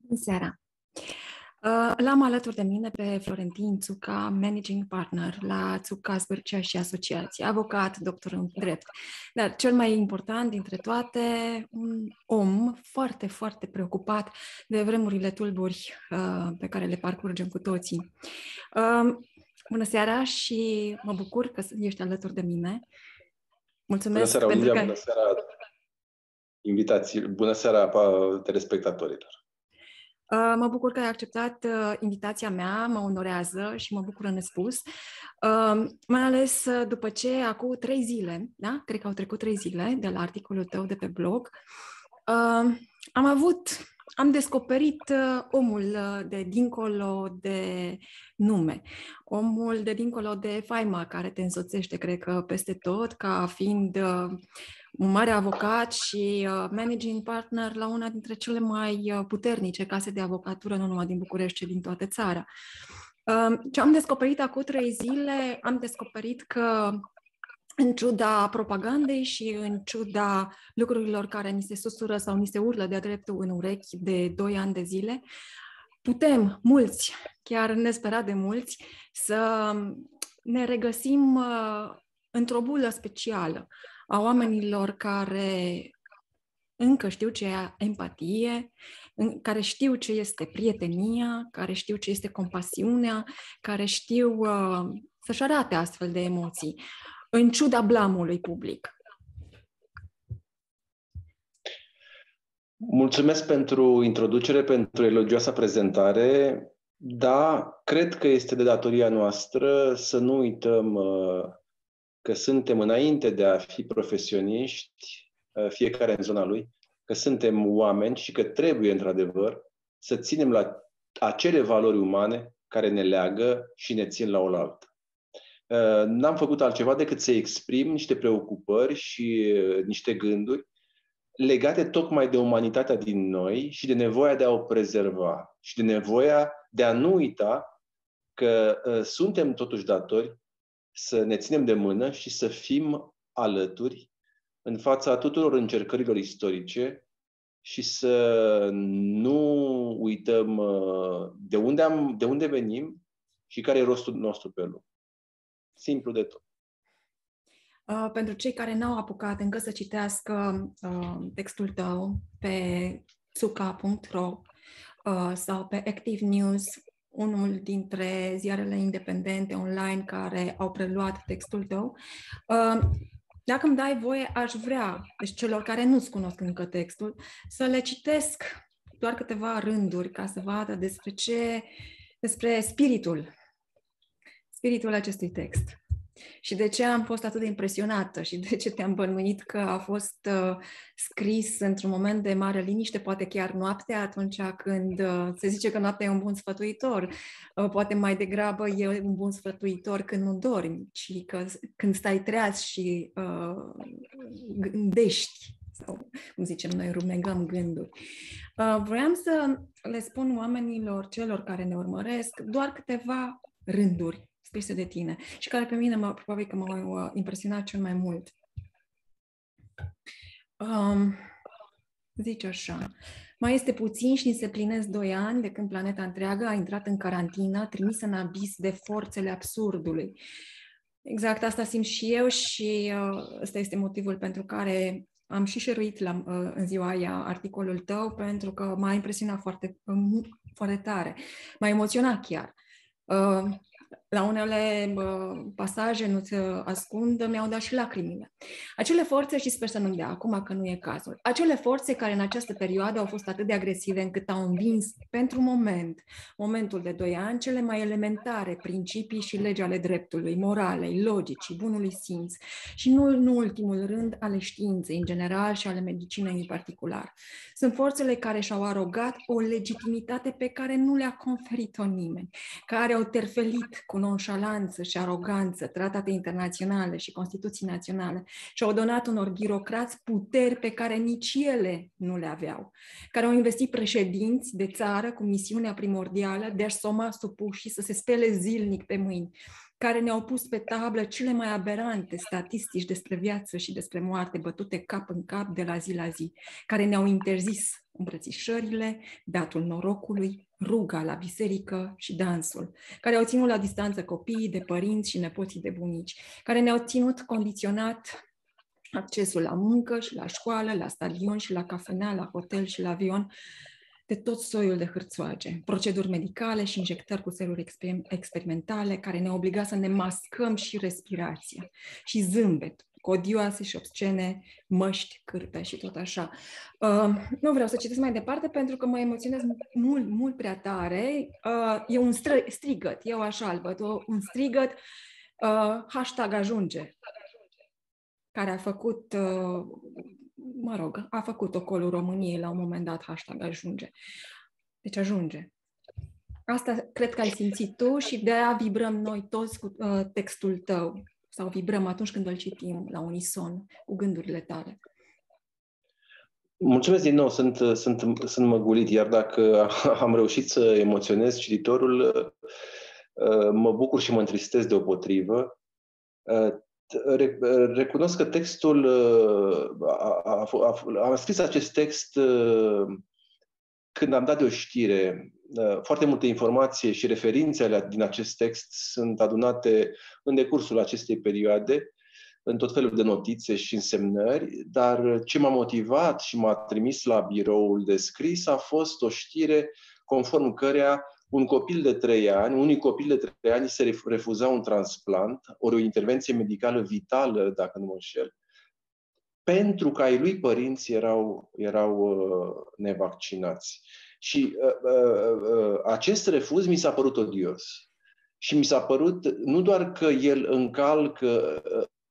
Bună seara! L-am alături de mine pe Florentin Țuca, Managing Partner la Țuca Zbârcea și Asociații, avocat, doctor în drept. Dar cel mai important dintre toate, un om foarte, foarte preocupat de vremurile tulburi pe care le parcurgem cu toții. Bună seara și mă bucur că ești alături de mine. Mulțumesc bună seara, pentru Olivia, că... bună seara invitații, bună seara telespectatorilor. Mă bucur că ai acceptat invitația mea, mă onorează și mă bucură nespus, mai ales după ce acum 3 zile, da? Cred că au trecut 3 zile de la articolul tău de pe blog, am descoperit omul de dincolo de nume, omul de dincolo de faima care te însoțește, cred că peste tot, ca fiind un mare avocat și managing partner la una dintre cele mai puternice case de avocatură, nu numai din București, ci din toată țara. Ce am descoperit acum 3 zile, am descoperit că în ciuda propagandei și în ciuda lucrurilor care ni se susură sau ni se urlă de-a dreptul în urechi de 2 ani de zile, putem, mulți, chiar nesperat de mulți, să ne regăsim într-o bulă specială a oamenilor care încă știu ce e empatie, care știu ce este prietenia, care știu ce este compasiunea, care știu să-și arate astfel de emoții, în ciuda blamului public. Mulțumesc pentru introducere, pentru elogioasa prezentare. Da, cred că este de datoria noastră să nu uităm că suntem înainte de a fi profesioniști, fiecare în zona lui, că suntem oameni și că trebuie, într-adevăr, să ținem la acele valori umane care ne leagă și ne țin la oaltă. N-am făcut altceva decât să exprim niște preocupări și niște gânduri legate tocmai de umanitatea din noi și de nevoia de a o prezerva și de nevoia de a nu uita că suntem totuși datori să ne ținem de mână și să fim alături în fața tuturor încercărilor istorice și să nu uităm de unde venim și care e rostul nostru pe lume. Simplu de tot. Pentru cei care n-au apucat încă să citească textul tău pe tsuka.ro sau pe Active News, unul dintre ziarele independente online care au preluat textul tău, dacă îmi dai voie, aș vrea, deci celor care nu-ți cunosc încă textul, să le citesc doar câteva rânduri ca să vadă despre spiritul acestui text. Și de ce am fost atât de impresionată și de ce te-am bănuit că a fost scris într-un moment de mare liniște, poate chiar noaptea, atunci când se zice că noaptea e un bun sfătuitor, poate mai degrabă e un bun sfătuitor când nu dormi, ci că când stai treaz și gândești, sau cum zicem noi, rumegăm gânduri. Vreau să le spun oamenilor, celor care ne urmăresc, doar câteva rânduri scrise de tine și care pe mine probabil că m-au impresionat cel mai mult. Zice așa: mai este puțin și ni se plinesc 2 ani de când planeta întreagă a intrat în carantină, trimisă în abis de forțele absurdului. Exact asta simt și eu și ăsta este motivul pentru care am și share-uit în ziua aia articolul tău, pentru că m-a impresionat foarte, foarte tare. M-a emoționat chiar. La unele pasaje, nu-ți ascund, mi-au dat și lacrimile. Acele forțe, și sper să nu-mi dea acum că nu e cazul, acele forțe care în această perioadă au fost atât de agresive încât au învins pentru momentul de 2 ani, cele mai elementare principii și legi ale dreptului, moralei, logicii, bunului simț și nu în ultimul rând ale științei în general și ale medicinei în particular. Sunt forțele care și-au arogat o legitimitate pe care nu le-a conferit-o nimeni, care au terfelit cu nonșalanță și aroganță tratate internaționale și Constituții naționale și au donat unor birocrați puteri pe care nici ele nu le aveau, care au investit președinți de țară cu misiunea primordială de a-și soma supușii să se spele zilnic pe mâini, care ne-au pus pe tablă cele mai aberante statistici despre viață și despre moarte bătute cap în cap de la zi la zi, care ne-au interzis îmbrățișările, beatul norocului, ruga la biserică și dansul, care au ținut la distanță copiii de părinți și nepoții de bunici, care ne-au ținut condiționat accesul la muncă și la școală, la stadion și la cafenea, la hotel și la avion, de tot soiul de hârțoage, proceduri medicale și injectări cu seluri experimentale care ne obliga să ne mascăm și respirația, și zâmbet, codioase și obscene, măști, cârpe și tot așa. Nu vreau să citesc mai departe pentru că mă emoționez mult, mult prea tare. E un strigăt, eu așa îl văd, un strigăt, hashtag ajunge, care a făcut, a făcut ocolul României la un moment dat, hashtag ajunge. Deci ajunge. Asta cred că ai simțit tu și de-aia vibrăm noi toți cu textul tău. Sau vibrăm atunci când îl citim la unison cu gândurile tale. Mulțumesc din nou, sunt măgulit, iar dacă am reușit să emoționez cititorul, mă bucur și mă întristez deopotrivă. Recunosc că textul, am scris acest text când am dat de o știre. Foarte multe informații și referințe din acest text sunt adunate în decursul acestei perioade, în tot felul de notițe și însemnări, dar ce m-a motivat și m-a trimis la biroul de scris a fost o știre conform căreia unui copil de 3 ani se refuza un transplant, ori o intervenție medicală vitală, dacă nu mă înșel, pentru că ai lui părinți erau nevaccinați. Și acest refuz mi s-a părut odios. Și mi s-a părut nu doar că el încalcă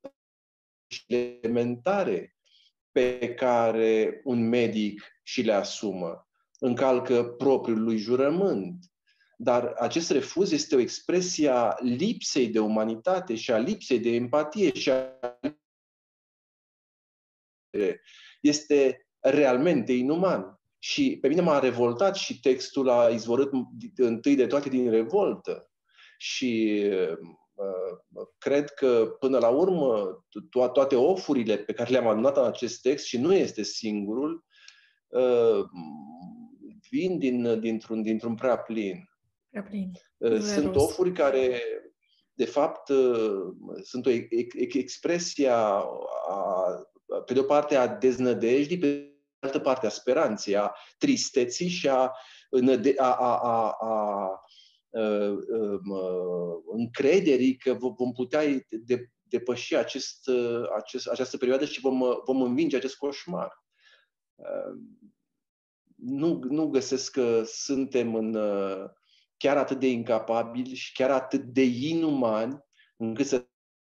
elementare pe care un medic și le asumă, încalcă propriul lui jurământ, dar acest refuz este o expresie a lipsei de umanitate și a lipsei de empatie și este realmente inuman. Și pe mine m-a revoltat și textul a izvorât întâi de toate din revoltă. Și cred că, până la urmă, toate ofurile pe care le-am adunat în acest text, și nu este singurul, vin dintr-un prea plin. Sunt ofuri care, de fapt, sunt o expresie pe de o parte a deznădejdii, pe de altă parte a speranței, a tristeții și a încrederii că vom putea depăși această perioadă și vom învinge acest coșmar. Nu găsesc că suntem chiar atât de incapabili și chiar atât de inumani încât să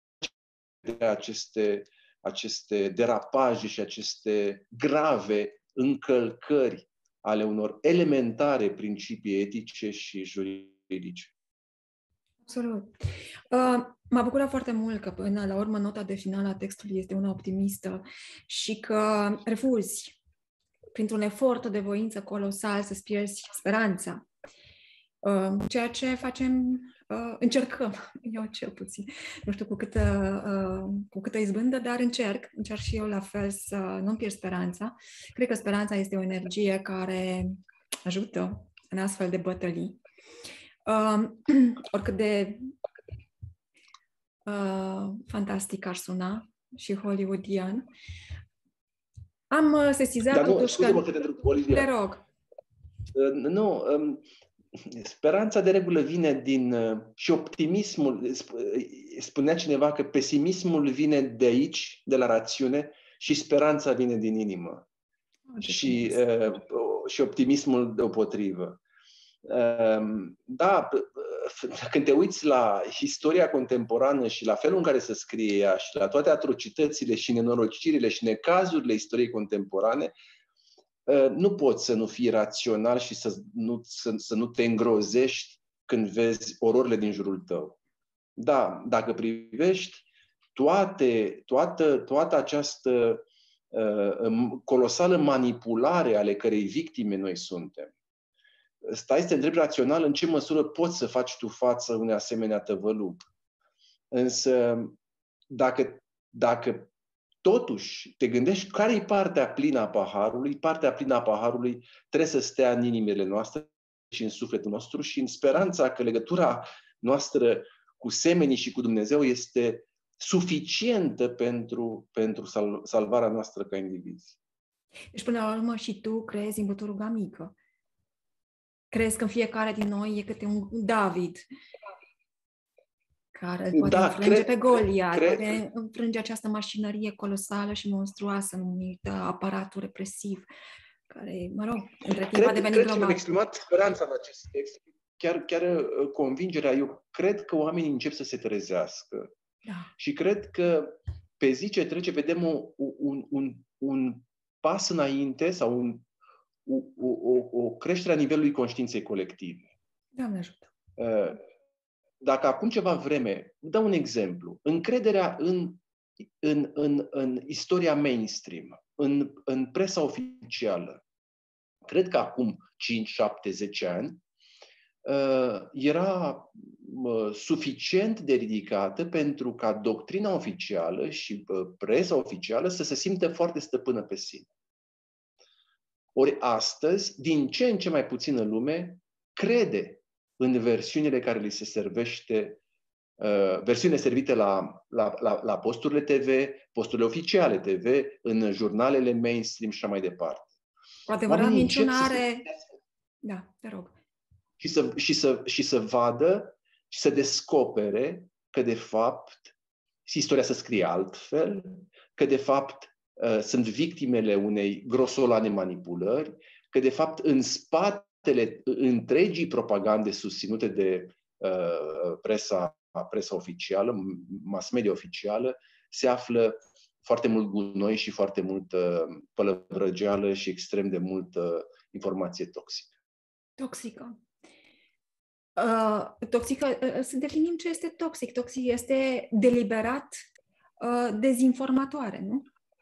aceste derapaje și aceste grave încălcări ale unor elementare principii etice și juridice. Absolut. M-a bucurat foarte mult că până la urmă nota de final a textului este una optimistă și că refuzi printr-un efort de voință colosal să-ți pierzi speranța. Ceea ce facem, încercăm, eu cel puțin, nu știu cu câtă izbândă, dar încerc și eu la fel să nu-mi pierd speranța. Cred că speranța este o energie care ajută în astfel de bătălii. Oricât de fantastic ar suna și hollywoodian, am sesizat totuși că... Te rog. Nu, speranța de regulă vine și optimismul, spunea cineva că pesimismul vine de aici, de la rațiune, și speranța vine din inimă. Și optimismul deopotrivă. Da, când te uiți la istoria contemporană și la felul în care se scrie ea și la toate atrocitățile și nenorocirile și necazurile istoriei contemporane, nu poți să nu fii rațional și să nu te îngrozești când vezi ororile din jurul tău. Da, dacă privești toată această colosală manipulare ale cărei victime noi suntem, stai să te întrebi rațional în ce măsură poți să faci tu față unei asemenea tăvălug. Însă, dacă totuși te gândești care e partea plină a paharului, partea plină a paharului trebuie să stea în inimile noastre și în sufletul nostru și în speranța că legătura noastră cu semenii și cu Dumnezeu este suficientă pentru salvarea noastră ca indivizi. Deci, până la urmă, și tu crezi în buturuga mică. Crezi că în fiecare din noi e câte un David care poate înfrânge pe Goliat, poate înfrânge această mașinărie colosală și monstruoasă numită aparatul represiv, care, mă rog, între timp a devenit global. Cred că am exprimat speranța în acest text, chiar convingerea. Eu cred că oamenii încep să se trezească. Da. Și cred că pe zi ce trece vedem un pas înainte sau o creștere a nivelului conștiinței colective. Doamne ajută! Dacă acum ceva vreme, dau un exemplu, încrederea în istoria mainstream, în presa oficială, cred că acum 5, 7, 10 ani, era suficient de ridicată pentru ca doctrina oficială și presa oficială să se simtă foarte stăpână pe sine. Ori astăzi, din ce în ce mai puțină lume crede în versiunile care li se servește, versiunile servite la posturile TV, posturile oficiale TV, în jurnalele mainstream și așa mai departe. Cu adevărat, minciuna are... Da, te rog. Și să vadă și să descopere că, de fapt, istoria se scrie altfel, că, de fapt, sunt victimele unei grosolane manipulări, că, de fapt, în spatele întregii propagande susținute de presa oficială, mass media oficială, se află foarte mult gunoi și foarte multă pălăvrăgeală și extrem de multă informație toxică. Toxică. Toxică, să definim ce este toxic. Toxic este deliberat dezinformatoare, nu?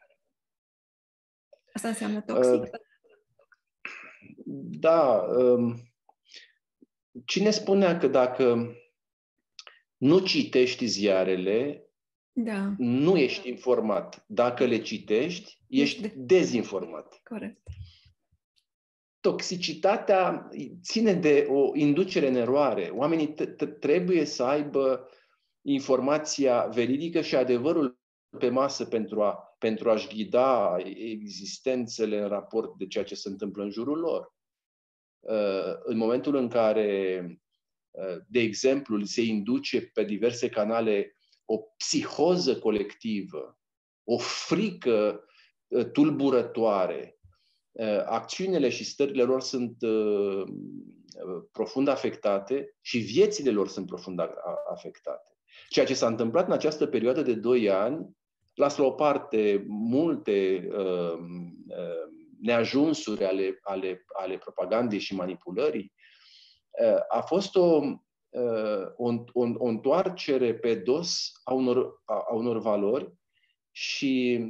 Asta înseamnă toxic? Da. Cine spunea că dacă nu citești ziarele, da, nu ești informat. Dacă le citești, ești dezinformat. Corect. Toxicitatea ține de o inducere în eroare. Oamenii trebuie să aibă informația veridică și adevărul pe masă pentru a-și ghida existențele în raport de ceea ce se întâmplă în jurul lor. În momentul în care, de exemplu, se induce pe diverse canale o psihoză colectivă, o frică tulburătoare, acțiunile și stările lor sunt profund afectate și viețile lor sunt profund afectate. Ceea ce s-a întâmplat în această perioadă de 2 ani, las la o parte multe neajunsuri ale propagandei și manipulării, a fost o întoarcere pe dos a unor valori și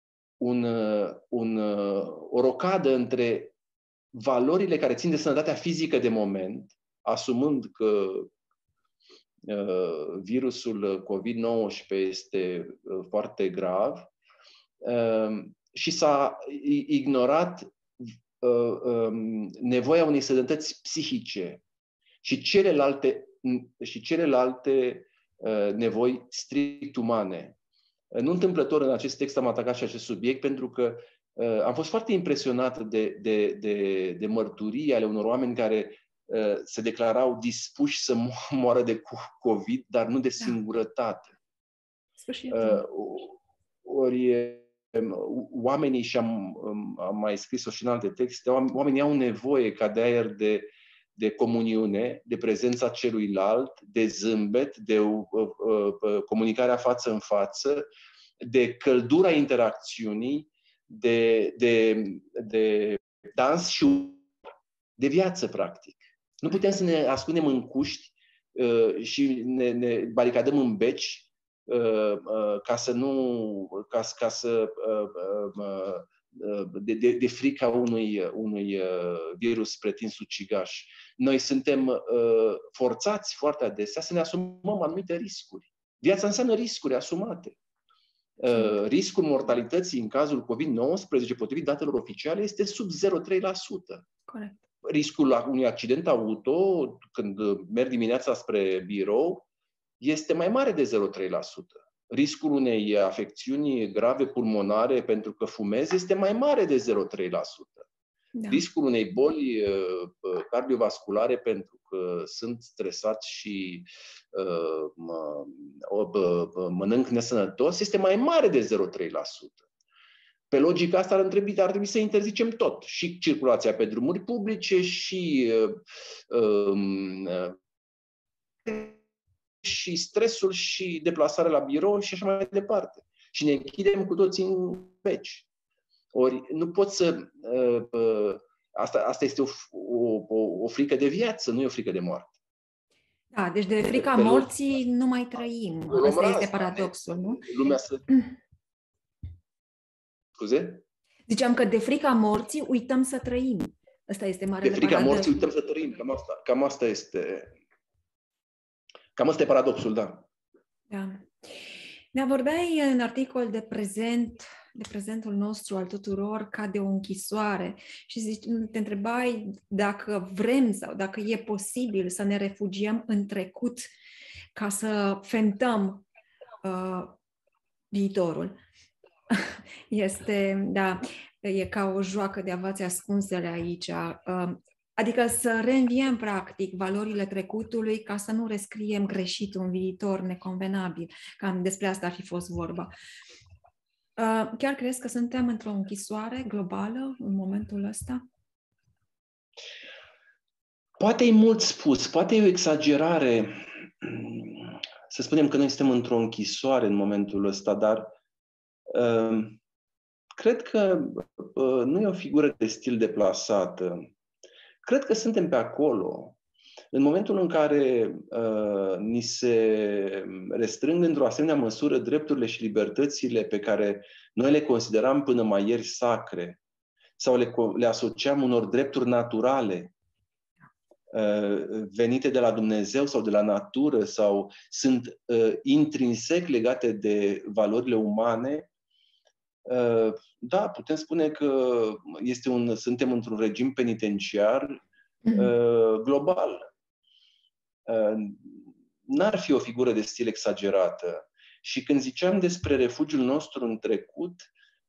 o rocadă între valorile care țin de sănătatea fizică de moment, asumând că virusul COVID-19 este foarte grav, și s-a ignorat nevoia unei sănătăți psihice și celelalte nevoi strict umane. Nu întâmplător în acest text am atacat și acest subiect pentru că am fost foarte impresionat de mărturii ale unor oameni care se declarau dispuși să moară de COVID, dar nu de singurătate. Ori oamenii, și am mai scris-o și în alte texte, oamenii au nevoie ca de aer de comuniune, de prezența celuilalt, de zâmbet, de comunicarea față în față, de căldura interacțiunii, de dans și de viață, practic. Nu putem să ne ascundem în cuști și ne baricadăm în beci de frica unui virus pretins ucigaș. Noi suntem forțați foarte adesea să ne asumăm anumite riscuri. Viața înseamnă riscuri asumate. Riscul mortalității în cazul COVID-19, potrivit datelor oficiale, este sub 0,3%. Corect. Riscul unui accident auto, când merg dimineața spre birou, este mai mare de 0,3%. Riscul unei afecțiuni grave pulmonare pentru că fumez este mai mare de 0,3%. Da. Riscul unei boli cardiovasculare pentru că sunt stresat și mănânc nesănătos este mai mare de 0,3%. Pe logica asta ar trebui să interzicem tot. Și circulația pe drumuri publice și stresul și deplasarea la birou și așa mai departe. Și ne închidem cu toții în veci. Ori nu pot să... Asta este o frică de viață, nu e o frică de moarte. Da, deci de frica morții nu mai trăim. Asta este paradoxul, nu? Lumea să... Scuze? Ziceam că de frica morții uităm să trăim. Asta este marele paradox. De frica morții uităm să trăim. Cam asta e paradoxul, da. Da. Ne vorbeai în articol de prezentul nostru al tuturor ca de o închisoare și te întrebai dacă vrem sau dacă e posibil să ne refugiem în trecut ca să fentăm viitorul. E ca o joacă de avați ascunsele aici. Adică să reînviem, practic, valorile trecutului ca să nu rescriem greșit un viitor neconvenabil. Cam despre asta ar fi fost vorba. Chiar crezi că suntem într-o închisoare globală în momentul ăsta? Poate e mult spus, poate e o exagerare să spunem că noi suntem într-o închisoare în momentul ăsta, dar cred că nu e o figură de stil deplasată. Cred că suntem pe acolo. În momentul în care ni se restrâng într-o asemenea măsură drepturile și libertățile pe care noi le consideram până mai ieri sacre sau le asociam unor drepturi naturale venite de la Dumnezeu sau de la natură sau sunt intrinsec legate de valorile umane, da, putem spune că suntem într-un regim penitenciar global. N-ar fi o figură de stil exagerată. Și când ziceam despre refugiul nostru în trecut,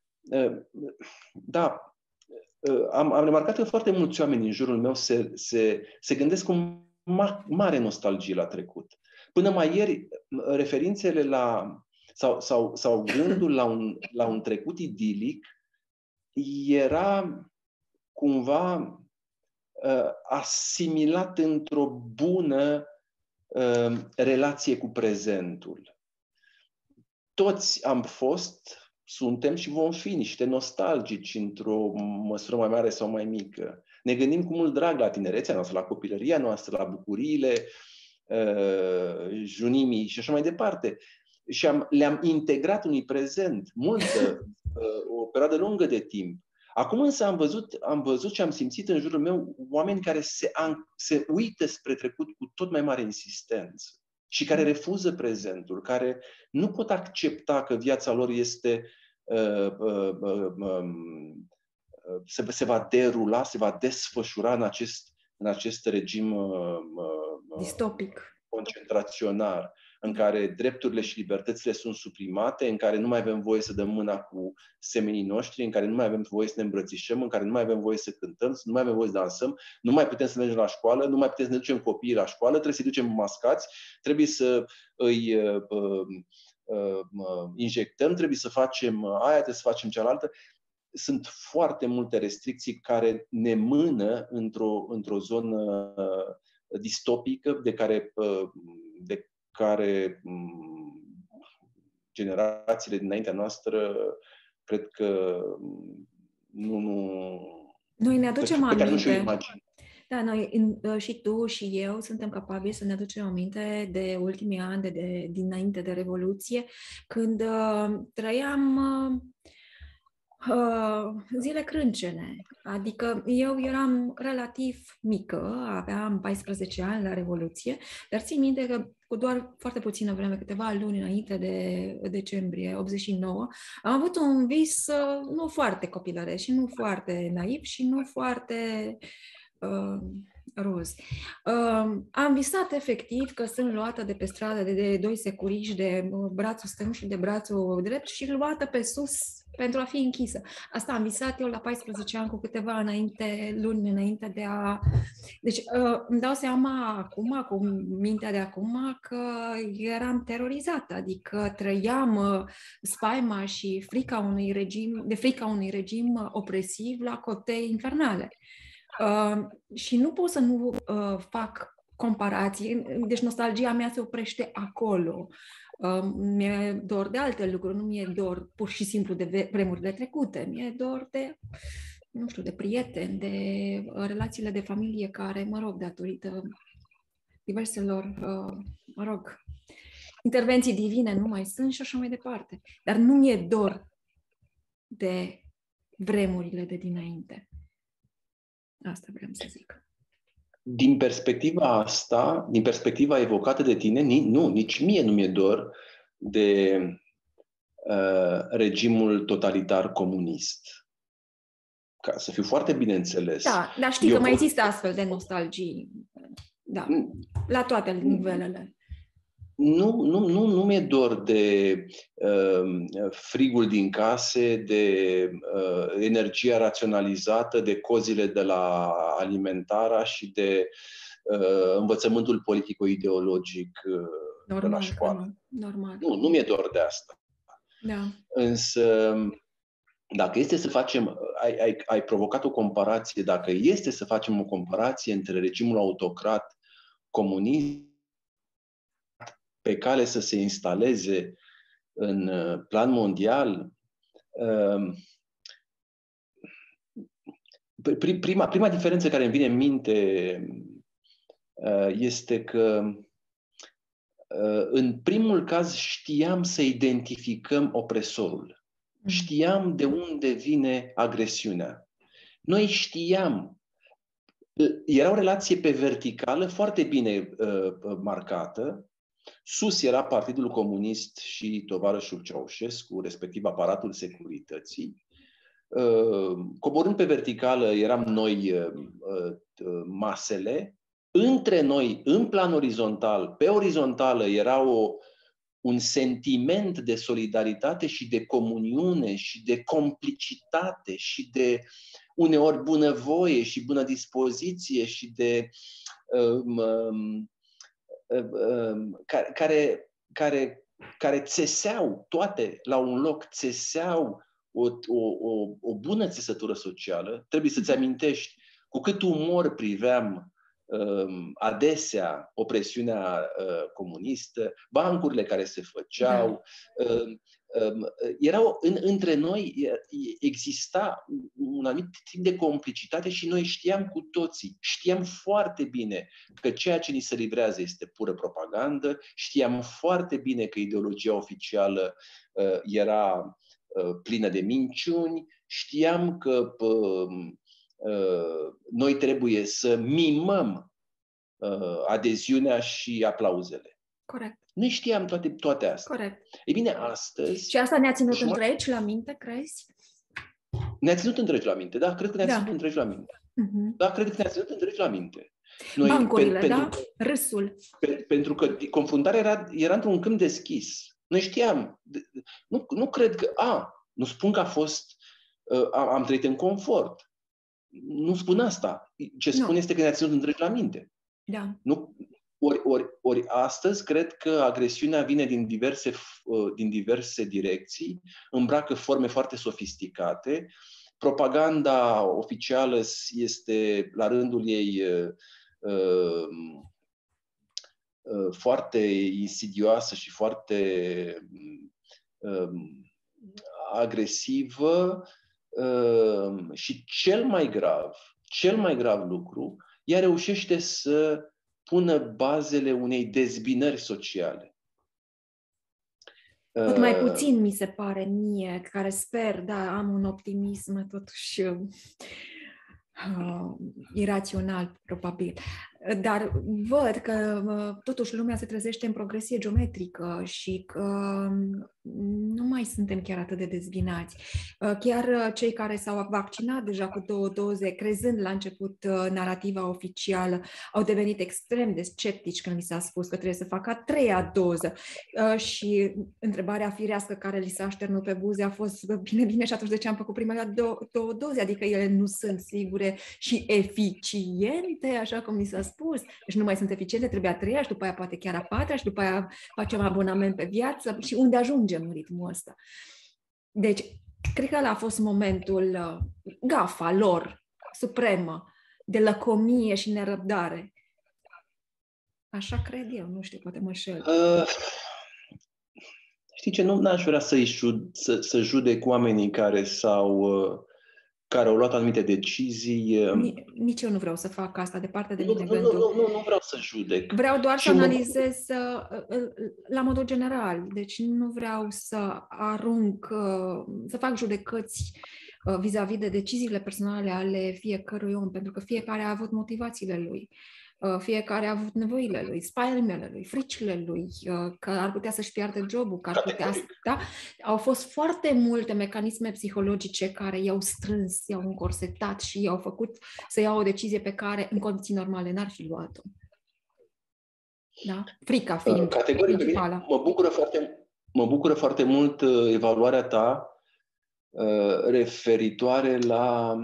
da, am remarcat că foarte mulți oameni în jurul meu se gândesc cu mare nostalgie la trecut. Până mai ieri, referințele sau gândul la un trecut idilic era cumva asimilat într-o bună relație cu prezentul. Toți am fost, suntem și vom fi niște nostalgici într-o măsură mai mare sau mai mică. Ne gândim cu mult drag la tinerețea noastră, la copilăria noastră, la bucuriile junimii și așa mai departe. Și le-am integrat unui prezent, o perioadă lungă de timp. Acum însă am văzut și am simțit în jurul meu oameni care se uită spre trecut cu tot mai mare insistență și care refuză prezentul, care nu pot accepta că viața lor se va derula, se va desfășura în acest regim distopic, concentraționar, în care drepturile și libertățile sunt suprimate, în care nu mai avem voie să dăm mâna cu semenii noștri, în care nu mai avem voie să ne îmbrățișăm, în care nu mai avem voie să cântăm, nu mai avem voie să dansăm, nu mai putem să mergem la școală, nu mai putem să ne ducem copiii la școală, trebuie să-i ducem mascați, trebuie să îi injectăm, trebuie să facem aia, trebuie să facem cealaltă. Sunt foarte multe restricții care ne mână într-o zonă distopică de care generațiile dinaintea noastră cred că noi ne aducem aminte. Da, noi și tu și eu suntem capabili să ne aducem aminte de ultimii ani dinainte de Revoluție, când trăiam Zile crâncene. Adică eu eram relativ mică, aveam 14 ani la Revoluție, dar țin minte că cu doar foarte puțină vreme, câteva luni înainte de decembrie 89, am avut un vis nu foarte copilăresc și nu foarte naiv și nu foarte roz. Am visat efectiv că sunt luată de pe stradă de doi securiști de brațul stâng și de brațul drept și luată pe sus pentru a fi închisă. Asta am visat eu la 14 ani, cu câteva luni înainte de a... Deci îmi dau seama acum, cu mintea de acum, că eram terorizată, adică trăiam spaima și frica unui regim opresiv la cote infernale. Și nu pot să nu fac comparații, deci nostalgia mea se oprește acolo. Mi-e dor de alte lucruri, nu mi-e dor pur și simplu de vremurile trecute, mi-e dor de, nu știu, de prieteni, de relațiile de familie care, mă rog, datorită diverselor, mă rog, intervenții divine nu mai sunt și așa mai departe. Dar nu mi-e dor de vremurile de dinainte. Asta vreau să zic. Din perspectiva asta, din perspectiva evocată de tine, nici mie nu mi-e dor de regimul totalitar comunist. Ca să fiu foarte bine înțeles. Da, dar știi că mai există astfel de nostalgii. Da, la toate nivelele. Nu mi-e dor de frigul din case, de energia raționalizată, de cozile de la Alimentara și de învățământul politico-ideologic de la școală. Normal. Nu mi-e dor de asta. Da. Însă, dacă este să facem, ai provocat o comparație, dacă este să facem o comparație între regimul autocrat comunist pe cale să se instaleze în plan mondial, prima diferență care îmi vine în minte este că în primul caz știam să identificăm opresorul. Știam de unde vine agresiunea. Noi știam. Era o relație pe verticală foarte bine marcată. Sus era Partidul Comunist și tovarășul Ceaușescu, respectiv aparatul securității. Coborând pe verticală eram noi, masele. Între noi, în plan orizontal, pe orizontală, era un sentiment de solidaritate și de comuniune și de complicitate și de uneori bunăvoie și bună dispoziție și de care țeseau toate la un loc, țeseau o bună țesătură socială. Trebuie să-ți amintești cu cât umor priveam adesea opresiunea comunistă, bancurile care se făceau. Între noi exista un anumit tip de complicitate și noi știam cu toții, știam foarte bine că ceea ce ni se livrează este pură propagandă, știam foarte bine că ideologia oficială era plină de minciuni, știam că noi trebuie să mimăm adeziunea și aplauzele. Corect. Noi știam toate astea. Corect. Ei bine, astăzi... Și asta ne-a ținut întregi la minte, crezi? Ne-a ținut întregi la minte, da, cred că ne-a ținut întregi la minte. Da, cred că ne-a ținut întregi la minte. Noi, bancurile, da? Râsul. Pentru că confruntarea era într-un câmp deschis. Noi știam. Nu cred că... nu spun că a fost... am trăit în confort. Nu spun asta. Ce spun este că ne-a ținut întregi la minte. Da. Ori astăzi cred că agresiunea vine din diverse direcții, îmbracă forme foarte sofisticate. Propaganda oficială este la rândul ei foarte insidioasă și foarte agresivă și cel mai grav lucru, ea reușește să pună bazele unei dezbinări sociale. Tot mai puțin mi se pare mie, care sper, da, am un optimism totuși irațional, probabil. Dar văd că totuși lumea se trezește în progresie geometrică și că nu mai suntem chiar atât de dezbinați. Chiar cei care s-au vaccinat deja cu 2 doze, crezând la început narativa oficială, au devenit extrem de sceptici când li s-a spus că trebuie să facă a 3-a doză. Și întrebarea firească care li s-a așternut pe buze a fost, bine, și atunci de ce am făcut primele 2 doze? Adică ele nu sunt sigure și eficiente, așa cum mi s-a spus. Deci nu mai sunt eficiente, trebuie a 3-a și după aia poate chiar a 4-a și după aia facem abonament pe viață și unde ajungem în ritmul ăsta. Deci, cred că ăla a fost momentul gafa lor, supremă, de lăcomie și nerăbdare. Așa cred eu, nu știu, poate mă înșel. Știi ce, nu aș vrea să judec oamenii care au luat anumite decizii. Nici eu nu vreau să fac asta, departe de mine gândul. Nu vreau să judec. Vreau doar să analizez la modul general. Deci nu vreau să arunc, să fac judecăți vis-a-vis de deciziile personale ale fiecărui om, pentru că fiecare a avut motivațiile lui. Fiecare a avut nevoile lui, spaimele lui, fricile lui, că ar putea să-și piardă jobul, că ar putea să... Da? Au fost foarte multe mecanisme psihologice care i-au strâns, i-au încorsetat și i-au făcut să ia o decizie pe care în condiții normale n-ar fi luat-o. Da? Frica fiind categoric, principală. Mă bucură foarte mult evaluarea ta referitoare la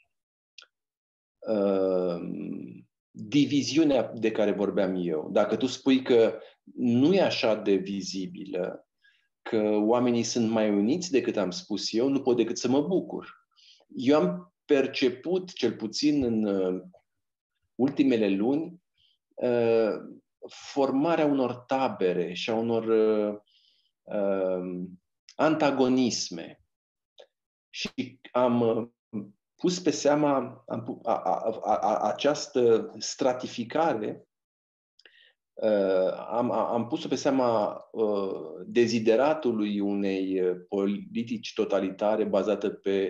diviziunea de care vorbeam eu. Dacă tu spui că nu e așa de vizibilă, că oamenii sunt mai uniți decât am spus eu, nu pot decât să mă bucur. Eu am perceput, cel puțin în ultimele luni, formarea unor tabere și a unor antagonisme. Și am pus pe seama această stratificare, am pus-o pe seama dezideratului unei politici totalitare bazată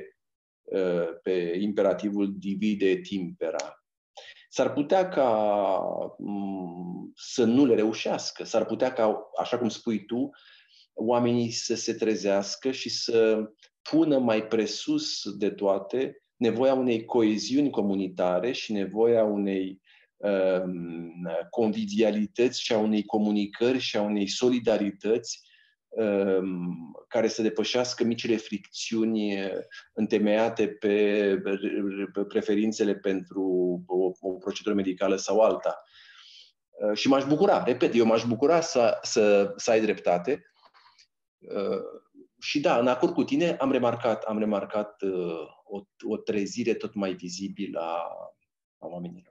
pe imperativul divide et impera. S-ar putea ca să nu le reușească, s-ar putea ca, așa cum spui tu, oamenii să se trezească și să pună mai presus de toate nevoia unei coeziuni comunitare și nevoia unei convivialități și a unei comunicări și a unei solidarități care să depășească micile fricțiuni întemeiate pe preferințele pentru o procedură medicală sau alta. Și m-aș bucura, repet, eu m-aș bucura să ai dreptate. Și da, în acord cu tine am remarcat o trezire tot mai vizibilă a oamenilor.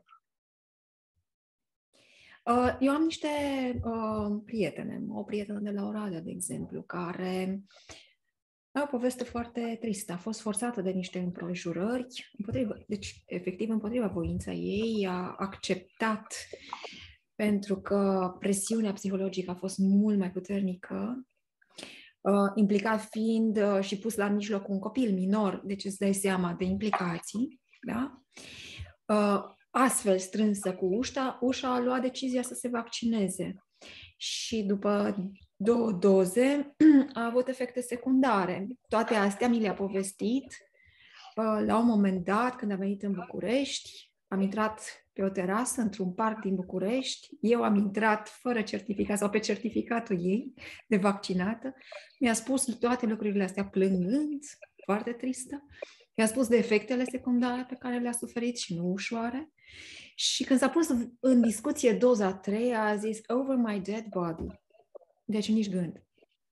Eu am niște prietene, o prietenă de la Oradea, de exemplu, care are o poveste foarte tristă. A fost forțată de niște împrejurări, deci efectiv împotriva voinței ei, a acceptat pentru că presiunea psihologică a fost mult mai puternică, implicat fiind și pus la mijloc un copil minor, deci îți dai seama de implicații, da? Astfel strânsă cu ușa a luat decizia să se vaccineze și după 2 doze a avut efecte secundare. Toate astea mi le-a povestit la un moment dat când a venit în București. Am intrat pe o terasă într-un parc din București. Eu am intrat fără certificat sau pe certificatul ei de vaccinată. Mi-a spus toate lucrurile astea plângând, foarte tristă. Mi-a spus de efectele secundare pe care le-a suferit și nu ușoare. Și când s-a pus în discuție doza a 3-a, a zis over my dead body. Deci nici gând.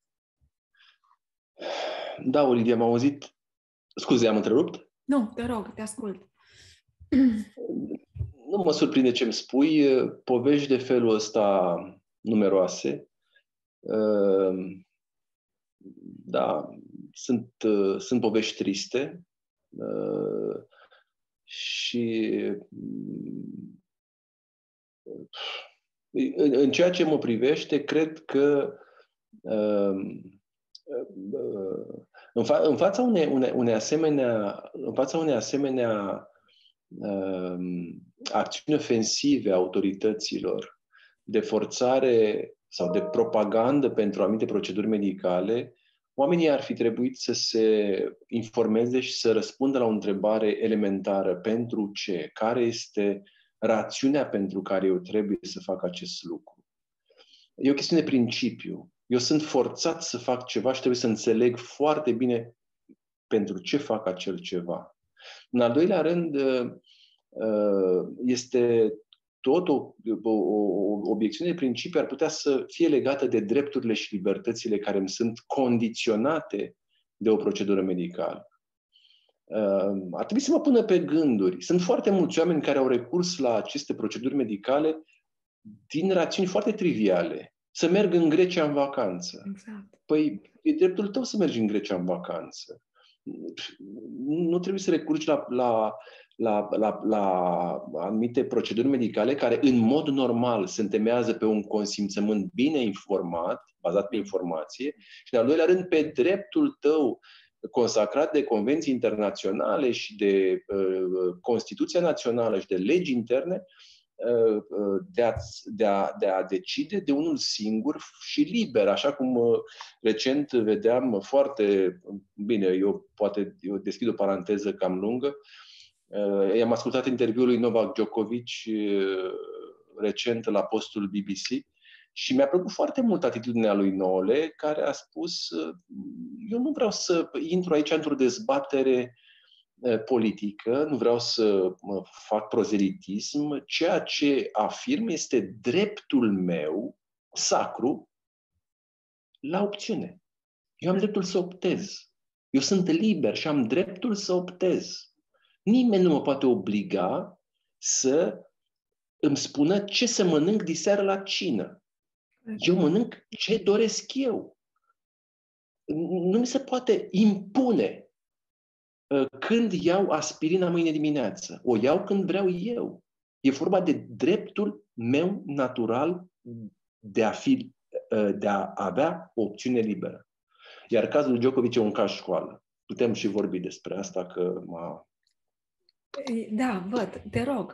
Da, Olivia, m-am auzit. Scuze, am întrerupt? Nu, te rog, te ascult. Nu mă surprinde ce îmi spui. Povești de felul ăsta numeroase. Da, sunt povești triste. Și în ceea ce mă privește, cred că În fața unei asemenea acțiuni ofensive a autorităților de forțare sau de propagandă pentru anumite proceduri medicale, oamenii ar fi trebuit să se informeze și să răspundă la o întrebare elementară. Pentru ce? Care este rațiunea pentru care eu trebuie să fac acest lucru? E o chestiune de principiu. Eu sunt forțat să fac ceva și trebuie să înțeleg foarte bine pentru ce fac acel ceva. În al doilea rând, este tot o obiecțiune de principiu ar putea să fie legată de drepturile și libertățile care îmi sunt condiționate de o procedură medicală. Ar trebui să mă pună pe gânduri. Sunt foarte mulți oameni care au recurs la aceste proceduri medicale din rațiuni foarte triviale. Să merg în Grecia în vacanță. Exact. Păi, e dreptul tău să mergi în Grecia în vacanță. Nu trebuie să recurgi la anumite proceduri medicale care, în mod normal, se întemeiază pe un consimțământ bine informat, bazat pe informație, și, în al doilea rând, pe dreptul tău consacrat de convenții internaționale și de Constituția Națională și de legi interne, de a decide de unul singur și liber, așa cum recent vedeam foarte bine, eu deschid o paranteză cam lungă, i-am ascultat interviul lui Novak Djokovic recent la postul BBC și mi-a plăcut foarte mult atitudinea lui Nole, care a spus: eu nu vreau să intru aici într-o dezbatere politică, nu vreau să fac prozelitism, ceea ce afirm este dreptul meu sacru la opțiune. Eu am dreptul să optez. Eu sunt liber și am dreptul să optez. Nimeni nu mă poate obliga să îmi spună ce să mănânc diseară la cină. Eu mănânc ce doresc eu. Nu mi se poate impune când iau aspirina mâine dimineață. O iau când vreau eu. E vorba de dreptul meu natural de a avea o opțiune liberă. Iar cazul lui Djokovic e un caz școală. Putem și vorbi despre asta, că Da, văd, te rog.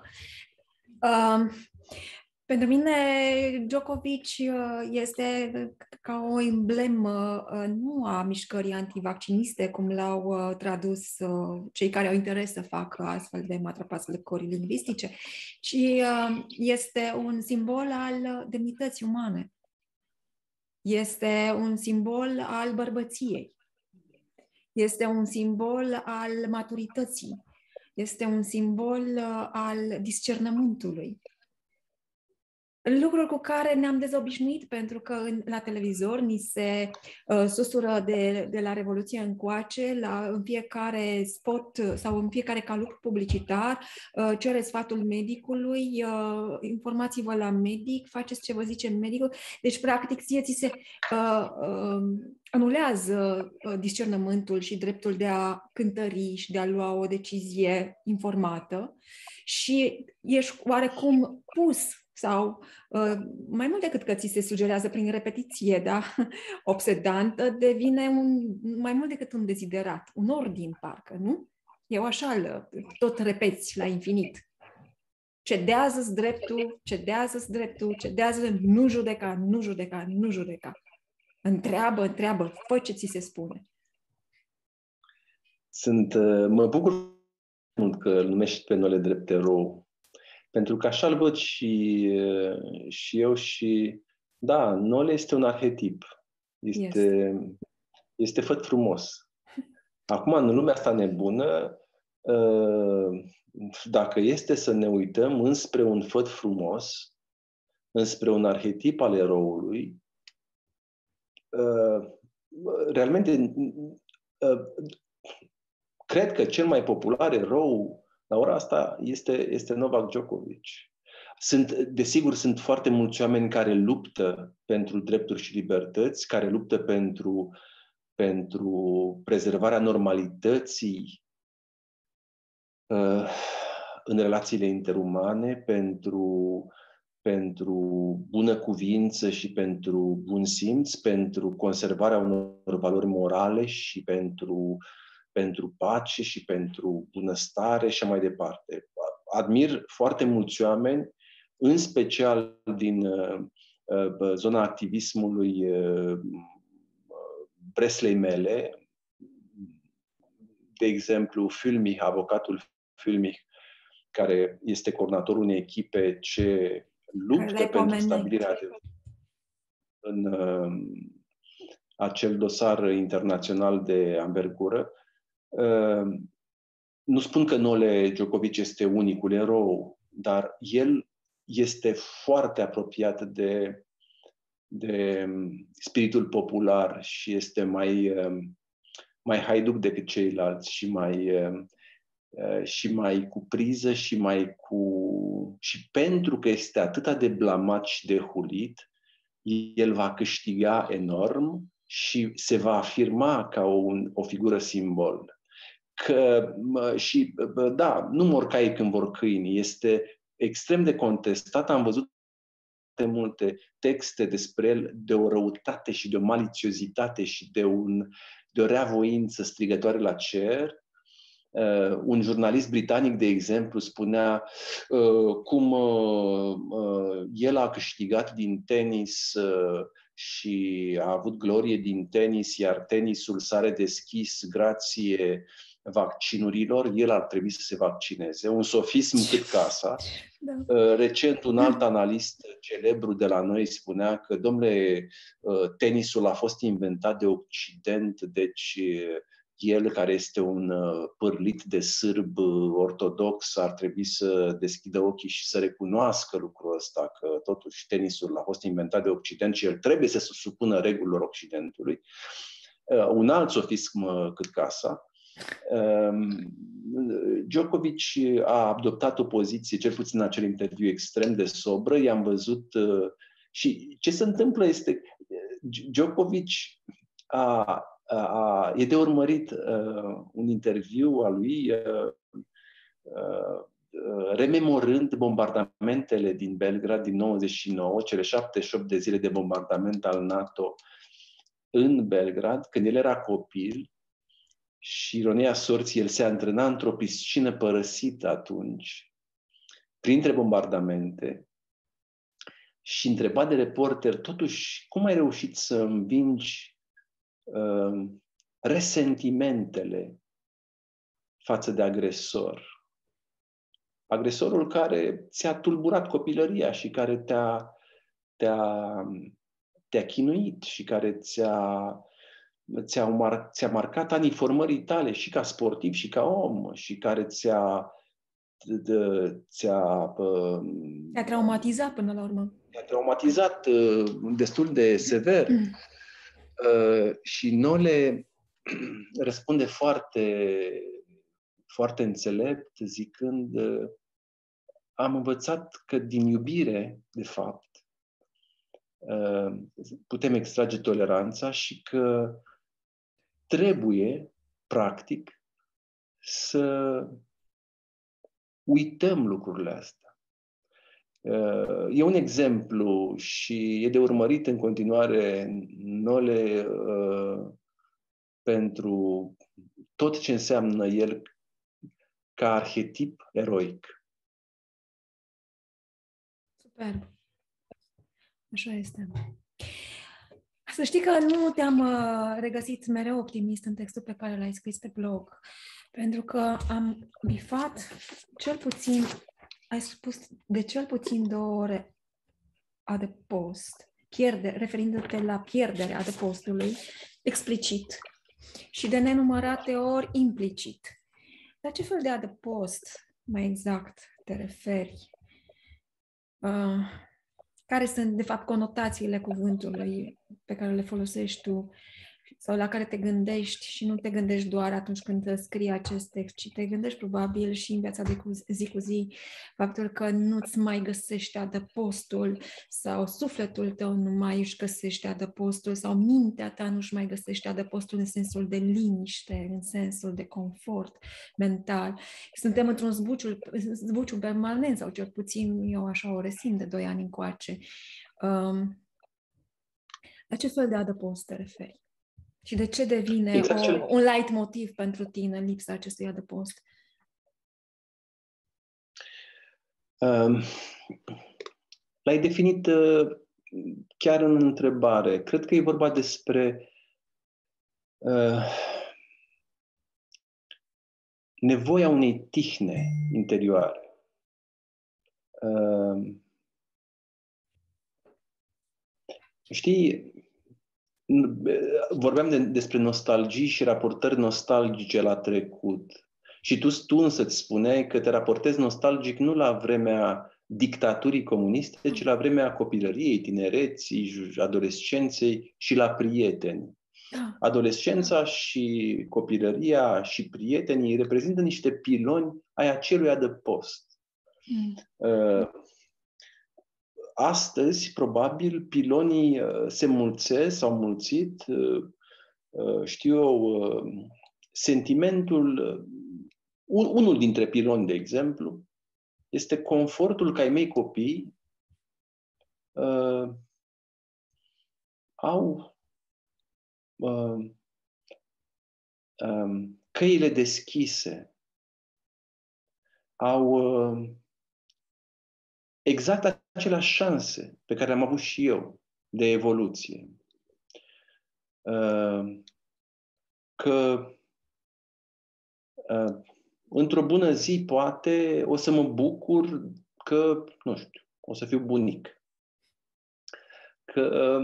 Pentru mine, Djokovic este ca o emblemă nu a mișcării antivacciniste, cum l-au tradus cei care au interes să facă astfel de matrapasări lingvistice, ci este un simbol al demnității umane. Este un simbol al bărbăției. Este un simbol al maturității. Este un simbol al discernământului. Lucruri cu care ne-am dezobișnuit pentru că la televizor ni se susură de la Revoluție încoace, în fiecare spot sau în fiecare calup publicitar, cere sfatul medicului, informați-vă la medic, faceți ce vă zice medicul. Deci, practic, ți se anulează discernământul și dreptul de a cântări și de a lua o decizie informată și ești oarecum pus sau mai mult decât că ți se sugerează prin repetiție, da, obsedantă, devine mai mult decât un deziderat, un ordin parcă, nu? Eu așa tot repeți la infinit. Cedează-ți dreptul, cedează-ți dreptul, cedează, nu judeca, nu judeca, nu judeca. Întreabă, fă ce ți se spune. Mă bucur mult că îl numești pe Nole drept erou. Pentru că așa îl văd și eu și... Da, Nole este un arhetip. Este făt frumos. Acum, în lumea asta nebună, dacă este să ne uităm înspre un făt frumos, înspre un arhetip al eroului, realmente cred că cel mai popular erou la ora asta este Novak Djokovic. Desigur, sunt foarte mulți oameni care luptă pentru drepturi și libertăți, care luptă pentru prezervarea normalității în relațiile interumane, pentru pentru bunăcuvință și pentru bun simț, pentru conservarea unor valori morale și pentru pace și pentru bunăstare și mai departe. Admir foarte mulți oameni, în special din zona activismului breslei mele, de exemplu, Fülmich, avocatul Fülmich, care este coordonatorul unei echipe ce luptă pentru stabilirea în acel dosar internațional de anvergură. Nu spun că Nole Djokovic este unicul erou, dar el este foarte apropiat de spiritul popular și este mai haiduc decât ceilalți și mai cu priză și pentru că este atât de blamat și de hulit, el va câștiga enorm și se va afirma ca o figură simbol. Da, nu mor caii când vor câini. Este extrem de contestat. Am văzut multe texte despre el de o răutate și de o malițiozitate și de o reavoință strigătoare la cer. Un jurnalist britanic, de exemplu, spunea cum el a câștigat din tenis și a avut glorie din tenis, iar tenisul s-a redeschis grație vaccinurilor, el ar trebui să se vaccineze. Un sofism cât casa. Da. Recent, un alt analist celebru de la noi spunea că, domnule, tenisul a fost inventat de Occident, deci el, care este un pârlit de sârb ortodox, ar trebui să deschidă ochii și să recunoască lucrul ăsta, că totuși tenisul a fost inventat de Occident și el trebuie să se supună regulilor Occidentului. Un alt sofism cât casa. Djokovic a adoptat o poziție, cel puțin în acel interviu, extrem de sobră. I-am văzut și ce se întâmplă este Djokovic e de urmărit un interviu al lui rememorând bombardamentele din Belgrad din 99, cele 78 de zile de bombardament al NATO în Belgrad, când el era copil. Și ironia sorții, el se antrena într-o piscină părăsită atunci, printre bombardamente, și întreba de reporter, totuși, cum ai reușit să învingi resentimentele față de agresor? Agresorul care ți-a tulburat copilăria și care te-a chinuit și care ți-a marcat anii formării tale și ca sportiv și ca om și care ți-a traumatizat până la urmă. Te-a traumatizat destul de sever. Și Nole răspunde foarte, foarte înțelept, zicând: am învățat că din iubire, de fapt, putem extrage toleranța și că trebuie, practic, să uităm lucrurile astea. E un exemplu și e de urmărit în continuare Nole pentru tot ce înseamnă el ca arhetip eroic. Super. Așa este. Să știi că nu te-am regăsit mereu optimist în textul pe care l-ai scris pe blog, pentru că am bifat cel puțin, ai spus de cel puțin 2 ore adăpost, referindu-te la pierderea adăpostului explicit și de nenumărate ori implicit. La ce fel de adăpost mai exact te referi? Care sunt, de fapt, conotațiile cuvântului pe care le folosești tu? sau la care te gândești și nu te gândești doar atunci când scrii acest text, ci te gândești probabil și în viața de zi cu zi, faptul că nu-ți mai găsești adăpostul sau sufletul tău nu mai își găsește adăpostul sau mintea ta nu își mai găsește adăpostul în sensul de liniște, în sensul de confort mental. Suntem într-un zbuciu permanent, sau cel puțin eu așa o resimt de 2 ani încoace. La ce fel de adăpost te referi? Și de ce devine un leitmotiv pentru tine lipsa acestui adăpost? L-ai definit chiar în întrebare. Cred că e vorba despre nevoia unei tihne interioare. Știi, vorbeam despre nostalgii și raportări nostalgice la trecut. Și tu însă-ți spuneai că te raportezi nostalgic nu la vremea dictaturii comuniste, ci la vremea copilăriei, tinereții, adolescenței și la prieteni. Adolescența și copilăria și prietenii reprezintă niște piloni ai acelui adăpost. Astăzi, probabil, pilonii se mulțesc, s-au mulțit, știu eu, sentimentul, unul dintre piloni, de exemplu, este confortul că ai mei copii au căile deschise, au exact aceleași șanse pe care am avut și eu de evoluție. Că într-o bună zi, poate, o să mă bucur că, nu știu, o să fiu bunic. Că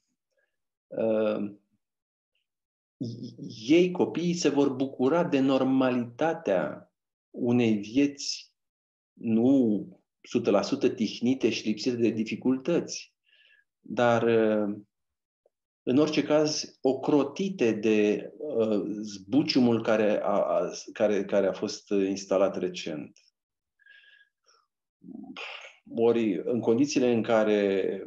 ei, copiii, se vor bucura de normalitatea unei vieți nu 100% tihnite și lipsite de dificultăți, dar în orice caz ocrotite de zbuciumul care a fost instalat recent. Ori în condițiile în care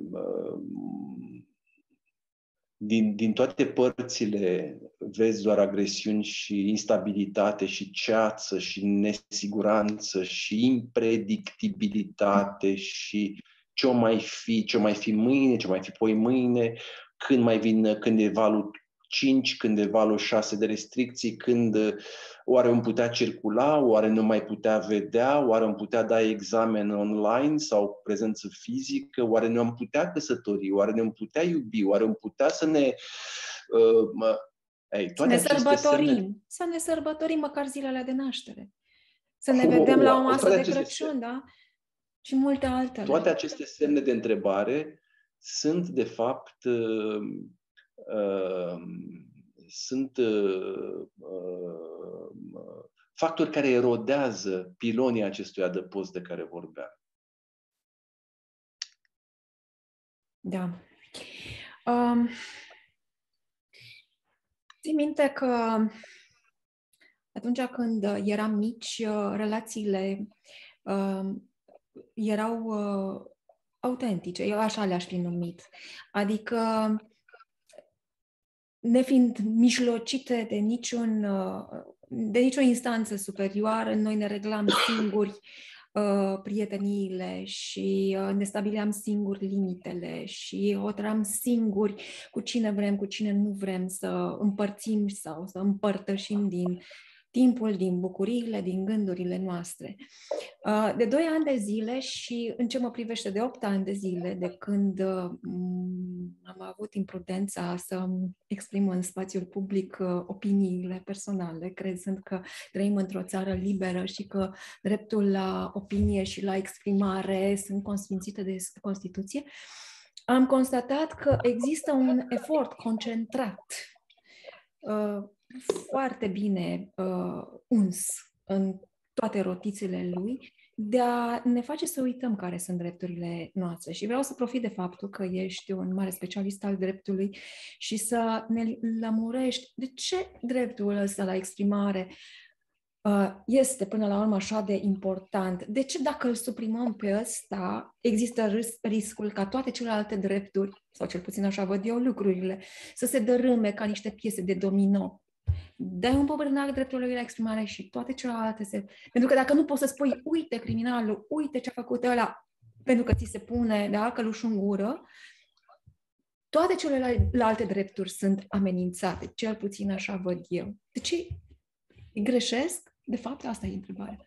din toate părțile vezi doar agresiuni și instabilitate și ceață și nesiguranță și impredictibilitate și ce mai fi mâine, ce mai fi poi mâine, când e valul 5, când e valul 6 de restricții, când oare îmi putea circula, oare nu mai putea vedea, oare îmi putea da examen online sau prezență fizică, oare nu am putea căsători, oare ne-am putea iubi, oare îmi putea să ne... Să ne sărbătorim măcar zilele de naștere. Să ne vedem la o masă de Crăciun, da? Și multe altele. Toate aceste semne de întrebare sunt, de fapt, factori care erodează pilonii acestui adăpost de care vorbeam. Da. Ții minte că atunci când eram mici, relațiile erau autentice, eu așa le-aș fi numit. Adică, nefiind mijlocite de nicio instanță superioară, noi ne reglam singuri prieteniile și ne stabileam singuri limitele și hotărâm singuri cu cine vrem, cu cine nu vrem să împărțim sau să împărtășim din timpul, din bucuriile, din gândurile noastre. De 2 ani de zile și, în ce mă privește, de 8 ani de zile, de când am avut imprudența să exprim în spațiul public opiniile personale, crezând că trăim într-o țară liberă și că dreptul la opinie și la exprimare sunt consfințite de Constituție, am constatat că există un efort concentrat, foarte bine uns în toate rotițele lui, de a ne face să uităm care sunt drepturile noastre. Și vreau să profit de faptul că ești un mare specialist al dreptului și să ne lămurești de ce dreptul ăsta la exprimare este până la urmă așa de important. De ce dacă îl suprimăm pe ăsta, există riscul ca toate celelalte drepturi, sau cel puțin așa văd eu lucrurile, să se dărâme ca niște piese de domino? Dai un păbărânac drepturile la exprimare și toate celelalte se... Pentru că dacă nu poți să spui, uite criminalul, uite ce a făcut ăla, pentru că ți se pune, da, călușul în gură, toate celelalte drepturi sunt amenințate, cel puțin așa văd eu. De ce greșesc? De fapt, asta e întrebarea.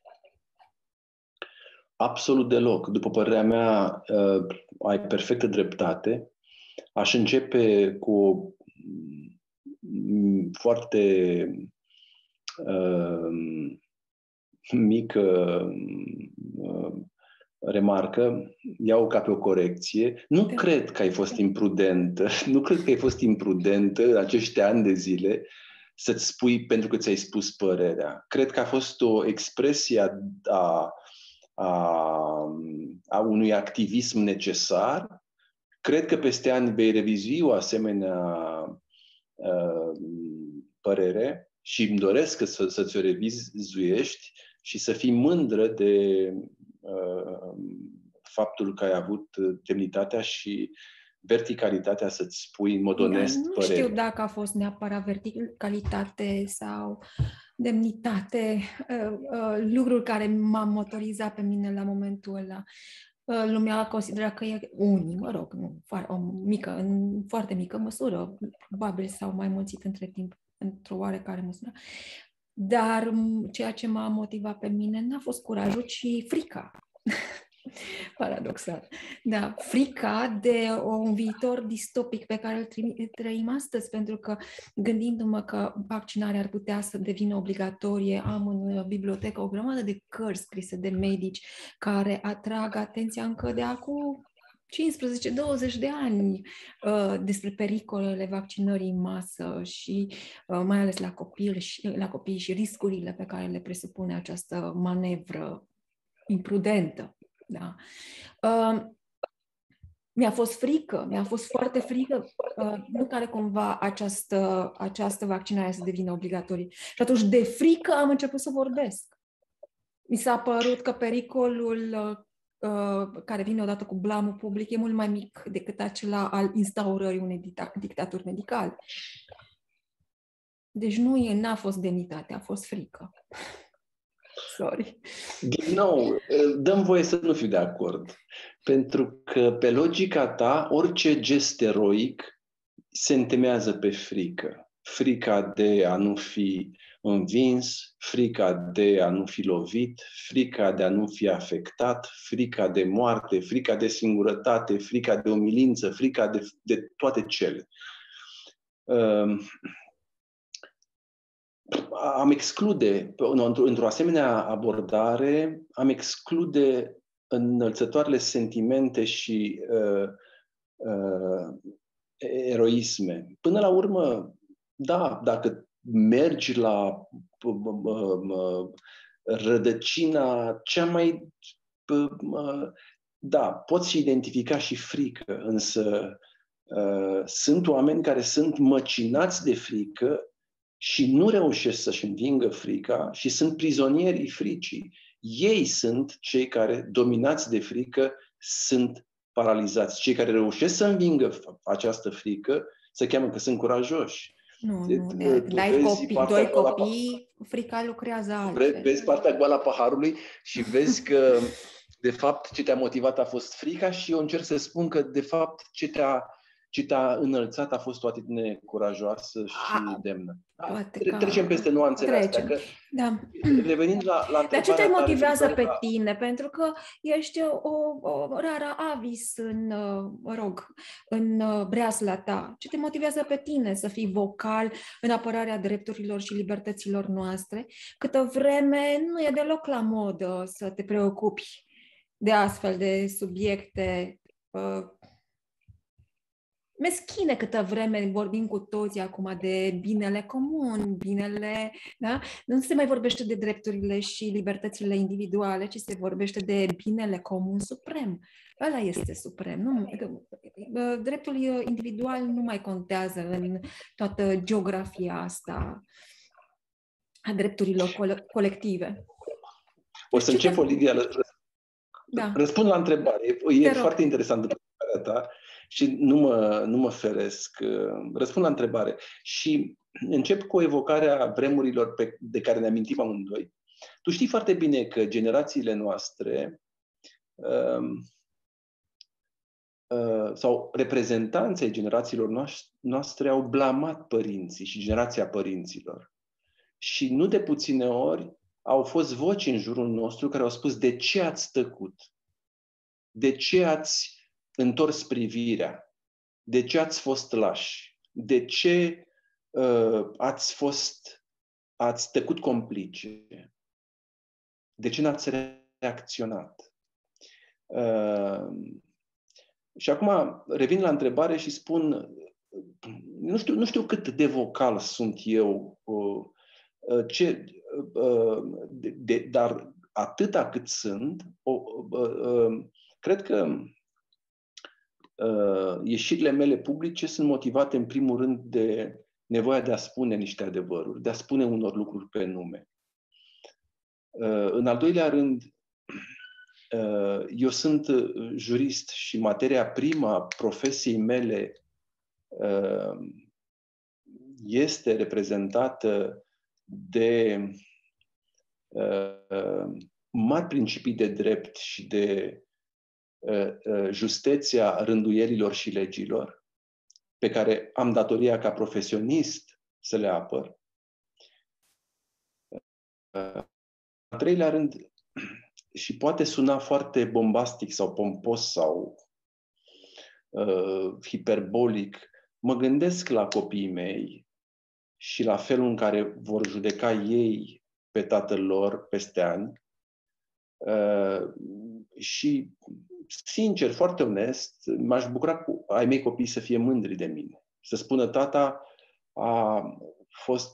Absolut deloc. După părerea mea, ai perfectă dreptate. Aș începe cu o foarte mică remarcă, iau ca pe o corecție. Nu cred că ai fost imprudentă. Nu cred că ai fost imprudentă în acești ani de zile să-ți spui pentru că ți-ai spus părerea. Cred că a fost o expresie a unui activism necesar. Cred că peste ani vei revizui o asemenea părere și îmi doresc să-ți o revizuiești și să fii mândră de faptul că ai avut demnitatea și verticalitatea să-ți spui în mod onest părerea. Nu știu dacă a fost neapărat verticalitate sau demnitate, lucruri care m-a motorizat pe mine la momentul ăla. Lumea consideră că e unii, mă rog, nu, în foarte mică măsură, probabil s-au mai mulțit între timp, într-o oarecare măsură. Dar ceea ce m-a motivat pe mine n-a fost curajul, ci frica. Paradoxal. Da, frica de un viitor distopic pe care îl trăim astăzi, pentru că gândindu-mă că vaccinarea ar putea să devină obligatorie, am în bibliotecă o grămadă de cărți scrise de medici care atrag atenția încă de acum 15-20 de ani despre pericolele vaccinării în masă și mai ales la copii și riscurile pe care le presupune această manevră imprudentă. Da. Mi-a fost frică, mi-a fost foarte frică, nu care cumva această vaccinare să devină obligatorie. Și atunci, de frică, am început să vorbesc. Mi s-a părut că pericolul care vine odată cu blamul public e mult mai mic decât acela al instaurării unei dictaturi medicale. Deci n-a fost demnitate, a fost frică. Sorry. Din nou, dăm voie să nu fiu de acord. Pentru că pe logica ta, orice gest eroic se întemeiază pe frică. Frica de a nu fi învins, frica de a nu fi lovit, frica de a nu fi afectat, frica de moarte, frica de singurătate, frica de umilință, frica de toate cele. Am exclude, într-o asemenea abordare, am exclude înălțătoarele sentimente și eroisme. Până la urmă, da, dacă mergi la rădăcina cea mai... Da, poți identifica și frică, însă sunt oameni care sunt măcinați de frică și nu reușesc să-și învingă frica și sunt prizonierii fricii. Ei sunt cei care, dominați de frică, sunt paralizați. Cei care reușesc să învingă această frică se cheamă că sunt curajoși. Nu, doi copii, frica lucrează altfel. Vezi partea goală a paharului și vezi că, de fapt, ce te-a motivat a fost frica și eu încerc să spun că, de fapt, ce te-a înălțat a fost o atitudine curajoasă și demnă. Trecem peste nuanțele astea. Că, da. Revenind la întrebarea... Dar ce te motivează pe tine? Pentru că ești o rară avis în breasla ta. Ce te motivează pe tine să fii vocal în apărarea drepturilor și libertăților noastre, câtă vreme nu e deloc la modă să te preocupi de astfel de subiecte meschine câtă vreme vorbim cu toții acum de binele comun, binele, da? Nu se mai vorbește de drepturile și libertățile individuale, ci se vorbește de binele comun suprem. Ăla este suprem. Nu, dreptul individual nu mai contează în toată geografia asta a drepturilor colective. O să încep, Olivia, răspund la întrebare. E foarte interesantă întrebarea ta și nu mă feresc. Răspund la întrebare. Și încep cu evocarea vremurilor de care ne amintim amândoi. Tu știi foarte bine că generațiile noastre sau reprezentanții generațiilor noastre au blamat părinții și generația părinților. Și nu de puține ori au fost voci în jurul nostru care au spus: de ce ați tăcut? De ce ați întors privirea? De ce ați fost lași? De ce ați tăcut complice? De ce n-ați reacționat? Și acum revin la întrebare și spun, nu știu cât de vocal sunt eu, dar atâta cât sunt, cred că ieșirile mele publice sunt motivate în primul rând de nevoia de a spune niște adevăruri, de a spune unor lucruri pe nume. În al doilea rând, eu sunt jurist și materia primă a profesiei mele este reprezentată de mari principii de drept și de justeția rânduielilor și legilor, pe care am datoria ca profesionist să le apăr. În treilea rând, și poate suna foarte bombastic sau pompos sau hiperbolic, mă gândesc la copiii mei și la felul în care vor judeca ei pe tatăl lor peste ani. Și, sincer, foarte onest, m-aș bucura ai mei copii să fie mândri de mine. Să spună: tata a fost,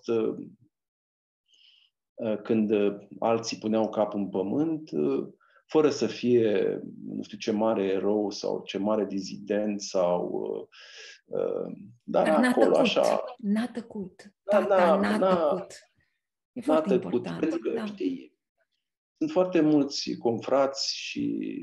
când alții puneau capul în pământ, fără să fie nu știu ce mare erou sau ce mare dizident sau... dar acolo tăcut. așa... N-a tăcut. Tata n-a tăcut. E foarte important. Pentru că, știi, sunt foarte mulți confrați și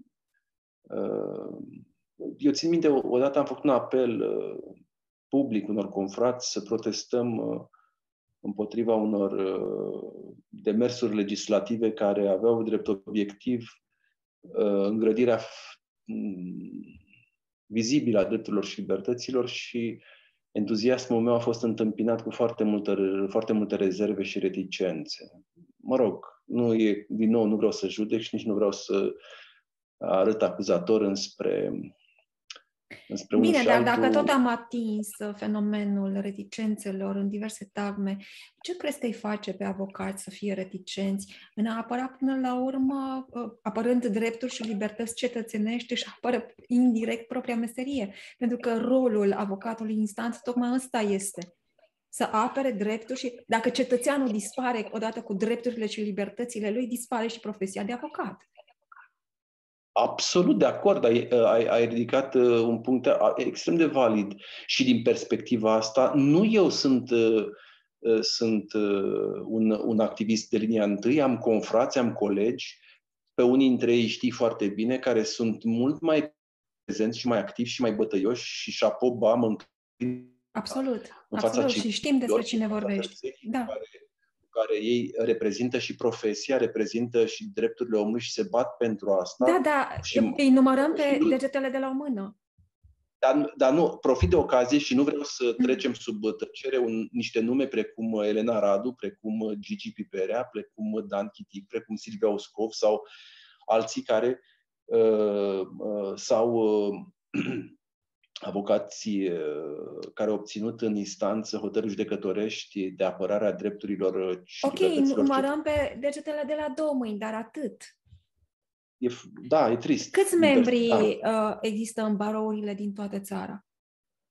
eu țin minte, odată am făcut un apel public unor confrați să protestăm împotriva unor demersuri legislative care aveau drept obiectiv îngrădirea vizibilă a drepturilor și libertăților și entuziasmul meu a fost întâmpinat cu foarte multe rezerve și reticențe. Mă rog, din nou, nu vreau să judec și nici nu vreau să arăt acuzator înspre unul Bine, și dar altul. dacă tot am atins fenomenul reticențelor în diverse tagme, ce crezi că îi face pe avocați să fie reticenți în a apăra până la urmă, apărând drepturi și libertăți cetățenești, și apără indirect propria meserie? Pentru că rolul avocatului în instanță tocmai ăsta este. Să apere drepturi și dacă cetățeanul dispare odată cu drepturile și libertățile lui, dispare și profesia de avocat. Absolut de acord, ai ridicat un punct extrem de valid și din perspectiva asta, nu eu sunt un activist de linia întâi, am confrați, am colegi, pe unii dintre ei știi foarte bine, care sunt mult mai prezenți și mai activi și mai bătăioși și șapo bam Absolut, în fața absolut. Și știm despre cine vorbești. Da. Care ei reprezintă și profesia, reprezintă și drepturile omului și se bat pentru asta. Da, da, și îi numărăm pe degetele de la o mână. Dar nu, profit de ocazie și nu vreau să trecem sub tăcere niște nume precum Elena Radu, precum Gigi Piperea, precum Dan Chitic, precum Silvia Uscov sau alții care sau avocații care au obținut în instanță hotărâri judecătorești de apărare a drepturilor și libertăților. Ok, numărăm pe degetele de la două mâini, dar atât. Da, e trist. Câți membri există în barourile din toată țara?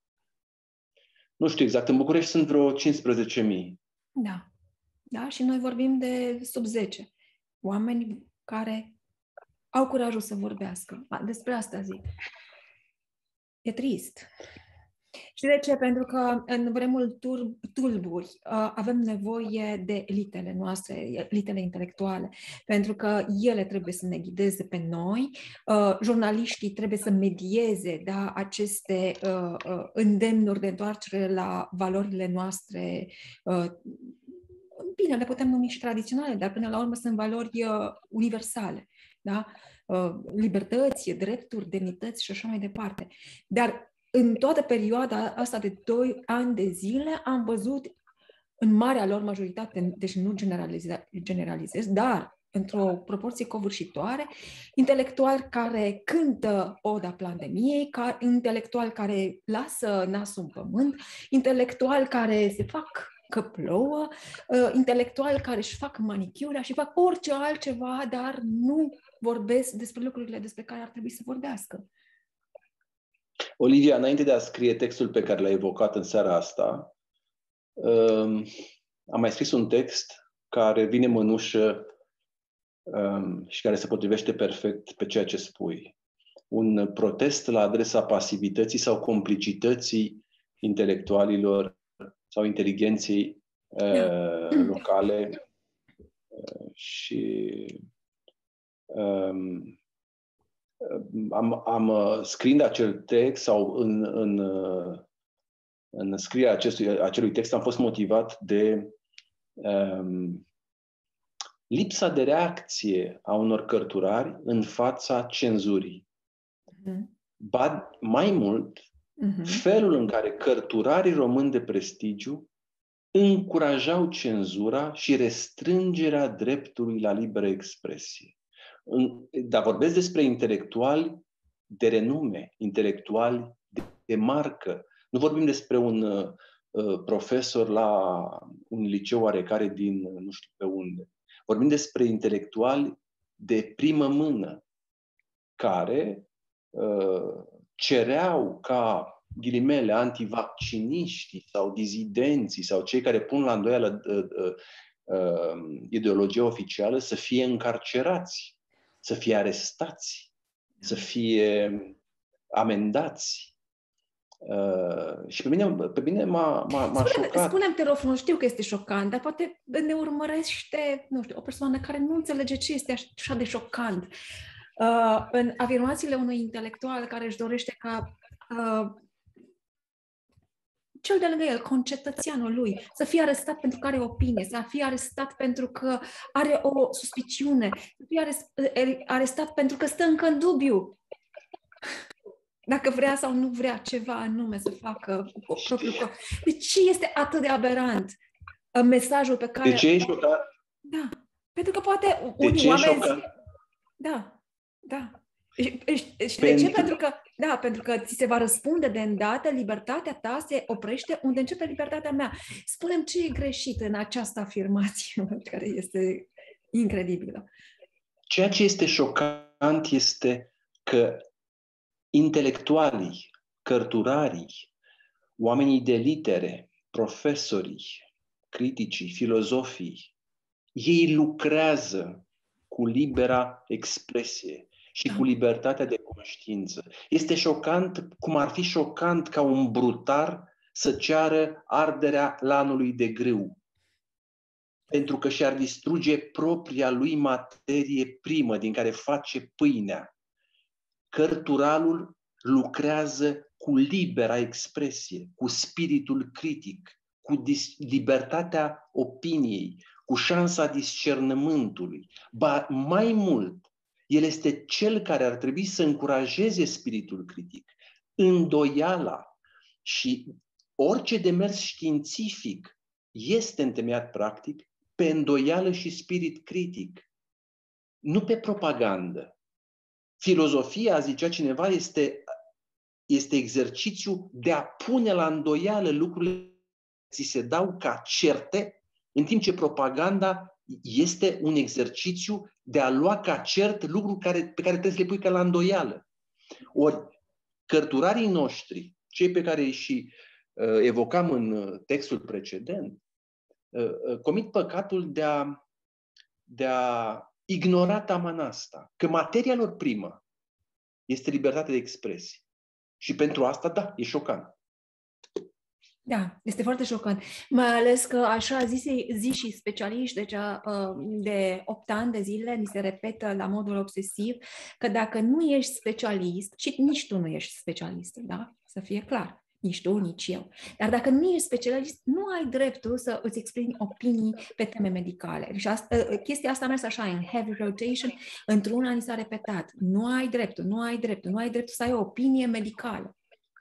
Nu știu exact, în București sunt vreo 15.000. Da. Da? Și noi vorbim de sub 10. Oameni care au curajul să vorbească. Despre asta zic. E trist. Și de ce? Pentru că în vremuri tulburi avem nevoie de elitele noastre, elitele intelectuale, pentru că ele trebuie să ne ghideze pe noi, jurnaliștii trebuie să medieze, da, aceste îndemnuri de întoarcere la valorile noastre. Bine, le putem numi și tradiționale, dar până la urmă sunt valori universale, da? Libertăți, drepturi, demnități și așa mai departe. Dar în toată perioada asta de 2 ani de zile am văzut în marea lor majoritate, deci nu generalizez, dar într-o proporție covârșitoare, intelectuali care cântă oda pandemiei, intelectuali care lasă nasul în pământ, intelectuali care se fac că plouă, intelectuali care își fac manicura și fac orice altceva, dar nu vorbesc despre lucrurile despre care ar trebui să vorbească. Olivia, înainte de a scrie textul pe care l-ai evocat în seara asta, am mai scris un text care vine mânușă și care se potrivește perfect pe ceea ce spui. Un protest la adresa pasivității sau complicității intelectualilor sau inteligenței locale și am scriind acel text sau în scrierea acelui text am fost motivat de lipsa de reacție a unor cărturari în fața cenzurii. Ba mai mult, felul în care cărturarii români de prestigiu încurajau cenzura și restrângerea dreptului la liberă expresie. Dar vorbesc despre intelectuali de renume, intelectuali de marcă. Nu vorbim despre un profesor la un liceu oarecare din nu știu pe unde. Vorbim despre intelectuali de primă mână care cereau ca ghilimele antivacciniștii sau dizidenții sau cei care pun la îndoială ideologia oficială să fie încarcerați, să fie arestați, să fie amendați. Și pe mine m-a șocat. Spune-mi, te rog frumos, știu că este șocant, dar poate ne urmărește, nu știu, o persoană care nu înțelege ce este așa de șocant. În afirmațiile unui intelectual care își dorește ca cel de lângă el, concetățeanul lui, să fie arestat pentru că are opinie, să fie arestat pentru că are o suspiciune, să fie arestat pentru că stă încă în dubiu dacă vrea sau nu vrea ceva anume să facă cu propriul corp. De ce este atât de aberant mesajul pe care... De ce e șocant? Da, pentru că poate unii oameni... Da. Și de ce? Pentru că ți se va răspunde de îndată, libertatea ta se oprește unde începe libertatea mea. Spune-mi ce e greșit în această afirmație, care este incredibilă. Ceea ce este șocant este că intelectualii, cărturarii, oamenii de litere, profesorii, criticii, filozofii, ei lucrează cu libera expresie și cu libertatea de conștiință. Este șocant, cum ar fi șocant ca un brutar să ceară arderea lanului de grâu, pentru că și-ar distruge propria lui materie primă din care face pâinea. Cărturalul lucrează cu libera expresie, cu spiritul critic, cu libertatea opiniei, cu șansa discernământului. Ba mai mult, el este cel care ar trebui să încurajeze spiritul critic, îndoiala și orice demers științific este întemeiat practic pe îndoială și spirit critic, nu pe propagandă. Filozofia, zicea cineva, este exercițiu de a pune la îndoială lucrurile ți se dau ca certe, în timp ce propaganda este un exercițiu de a lua ca cert lucruri pe care trebuie să le pui ca la îndoială. Ori cărturarii noștri, cei pe care și evocam în textul precedent, comit păcatul de a ignora taman asta, că materia lor primă este libertatea de expresie. Și pentru asta, da, e șocant. Da, este foarte șocant. Mai ales că așa zi și specialiști, deci de 8 ani de zile ni se repetă la modul obsesiv că dacă nu ești specialist, și nici tu nu ești specialist, da? Să fie clar. Nici tu, nici eu. Dar dacă nu ești specialist, nu ai dreptul să îți exprimi opinii pe teme medicale. Deci chestia asta a mers așa, în heavy rotation, într-una ni s-a repetat. Nu ai dreptul să ai o opinie medicală.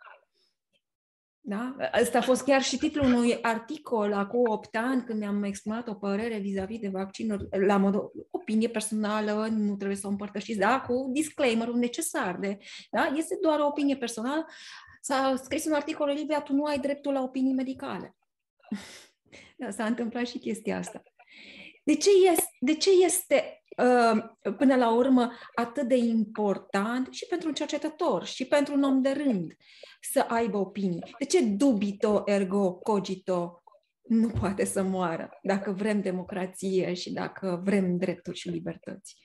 Da? Ăsta a fost chiar și titlul unui articol acum 8 ani, când mi-am exprimat o părere vis-a-vis de vaccinuri, la mod opinie personală, nu trebuie să o împărtășiți, da? Cu disclaimer-ul necesar. Da? Este doar o opinie personală. S-a scris un articol, Olivia, tu nu ai dreptul la opinii medicale. Da, s-a întâmplat și chestia asta. De ce este până la urmă atât de important și pentru un cercetător și pentru un om de rând să aibă opinii? De ce dubito ergo cogito nu poate să moară dacă vrem democrație și dacă vrem drepturi și libertăți?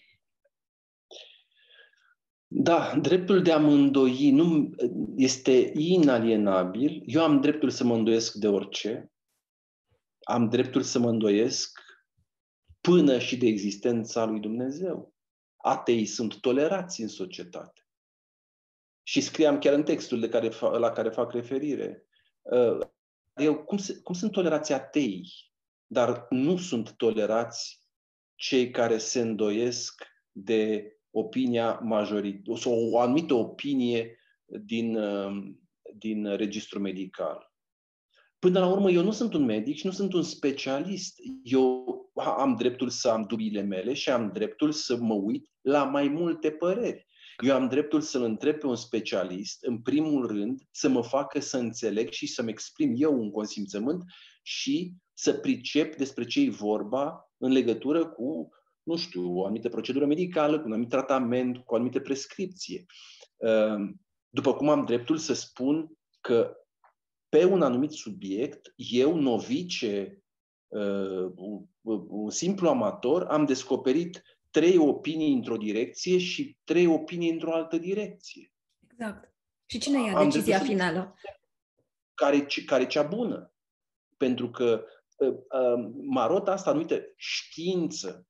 Da, dreptul de a mă îndoi nu este inalienabil. Eu am dreptul să mă îndoiesc de orice. Am dreptul să mă îndoiesc până și de existența lui Dumnezeu. Ateii sunt tolerați în societate. Și scriam chiar în textul la care fac referire. Cum sunt tolerați ateii, dar nu sunt tolerați cei care se îndoiesc de opinia majorității, sau o anumită opinie din registru medical. Până la urmă, eu nu sunt un medic și nu sunt un specialist. Eu am dreptul să am dubiile mele și am dreptul să mă uit la mai multe păreri. Eu am dreptul să-l întreb pe un specialist, în primul rând, să mă facă să înțeleg și să-mi exprim eu un consimțământ și să pricep despre ce e vorba în legătură cu, nu știu, o anumită procedură medicală, cu un anumit tratament, cu o anumită prescripție. După cum am dreptul să spun că pe un anumit subiect, eu, novice, un simplu amator, am descoperit 3 opinii într-o direcție și 3 opinii într-o altă direcție. Exact. Și cine ia decizia finală? Care e cea bună? Pentru că marota asta anumită știință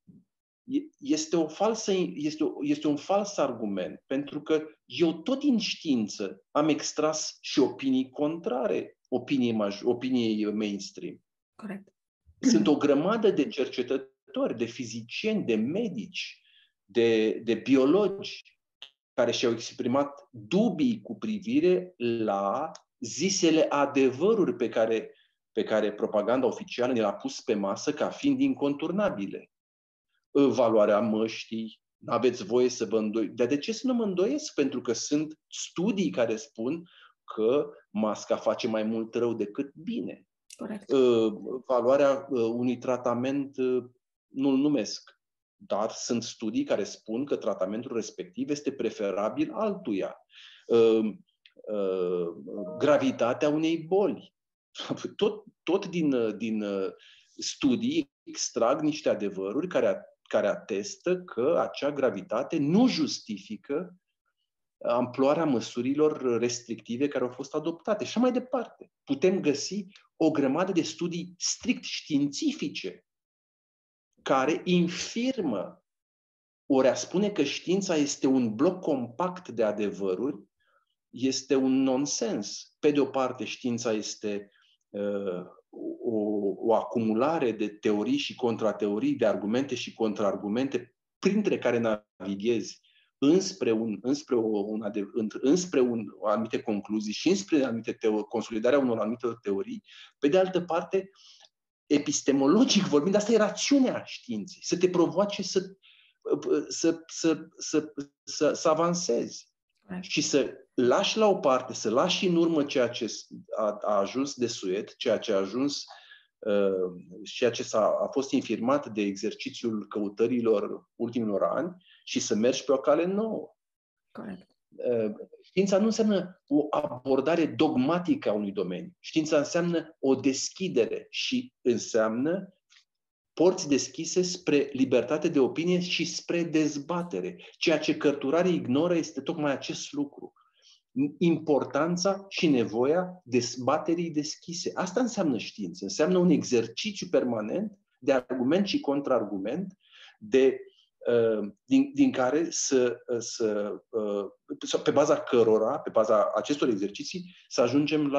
este un fals argument, pentru că eu tot din știință am extras și opinii contrare opiniei mainstream. Corect. Sunt o grămadă de cercetători, de fizicieni, de medici, de biologi care și-au exprimat dubii cu privire la zisele adevăruri pe care propaganda oficială ne le-a pus pe masă ca fiind inconturnabile. Valoarea măștii, nu aveți voie să vă îndoiți. Dar de ce să nu mă îndoiesc? Pentru că sunt studii care spun că masca face mai mult rău decât bine. Corect. Valoarea unui tratament nu-l numesc, dar sunt studii care spun că tratamentul respectiv este preferabil altuia. Gravitatea unei boli. Tot din studii extrag niște adevăruri care atestă că acea gravitate nu justifică amploarea măsurilor restrictive care au fost adoptate. Și mai departe. Putem găsi o grămadă de studii strict științifice care infirmă, ori a spune că știința este un bloc compact de adevăruri, este un nonsens. Pe de o parte, știința este o acumulare de teorii și contrateorii, de argumente și contraargumente, printre care navighezi înspre anumite concluzii și înspre consolidarea unor anumite teorii. Pe de altă parte, epistemologic vorbind, asta e rațiunea științei, să te provoace să avansezi și să lași la o parte, să lași în urmă ceea ce a ajuns desuet, ceea ce a fost infirmat de exercițiul căutărilor ultimilor ani și să mergi pe o cale nouă. Corect. Știința nu înseamnă o abordare dogmatică a unui domeniu. Știința înseamnă o deschidere și înseamnă porți deschise spre libertate de opinie și spre dezbatere. Ceea ce cărturarii ignoră este tocmai acest lucru. Importanța și nevoia dezbaterii deschise. Asta înseamnă știință. Înseamnă un exercițiu permanent de argument și contraargument, din care pe baza cărora, pe baza acestor exerciții, să ajungem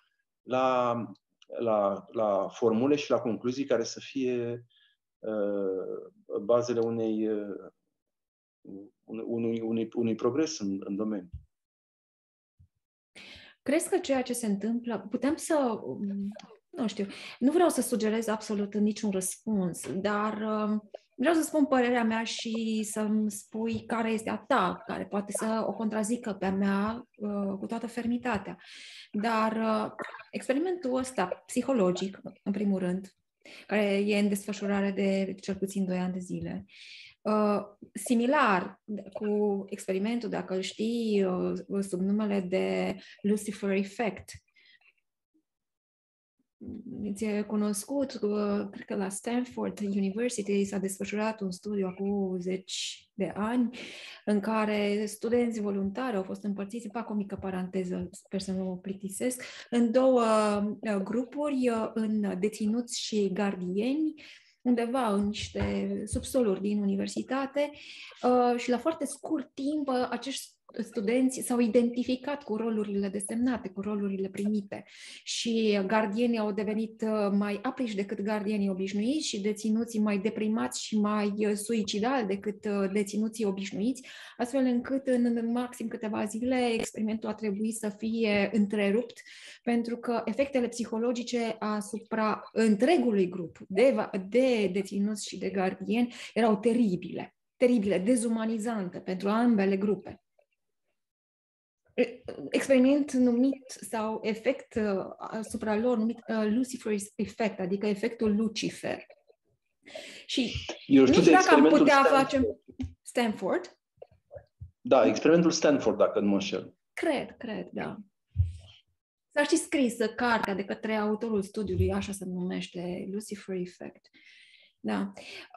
la formule și la concluzii care să fie bazele unui progres în domeniu. Crezi că ceea ce se întâmplă, putem să, nu știu, nu vreau să sugerez absolut niciun răspuns, dar vreau să spun părerea mea și să-mi spui care este a ta, care poate să o contrazică pe a mea cu toată fermitatea. Dar experimentul ăsta psihologic, în primul rând, care e în desfășurare de cel puțin 2 ani de zile, similar cu experimentul, dacă îl știi, sub numele de Lucifer Effect. Ți-e cunoscut, cred că la Stanford University s-a desfășurat un studiu acum 10 de ani în care studenți voluntari au fost împărțiți, fac o mică paranteză, sper să nu mă plictisesc, în 2 grupuri, în deținuți și gardieni, undeva în niște subsoluri din universitate și la foarte scurt timp acești studenți s-au identificat cu rolurile desemnate, cu rolurile primite și gardienii au devenit mai apriși decât gardienii obișnuiți și deținuții mai deprimați și mai suicidali decât deținuții obișnuiți, astfel încât în maxim câteva zile experimentul a trebuit să fie întrerupt pentru că efectele psihologice asupra întregului grup de deținuți și de gardieni erau teribile, dezumanizante pentru ambele grupe. Experiment numit sau efect asupra lor numit Lucifer's Effect, adică efectul Lucifer. Și nu știu dacă am putea face Stanford. Da, experimentul Stanford, dacă nu mă înșel. Cred, da. S-a și scris cartea de către autorul studiului, așa se numește, Lucifer Effect. Da.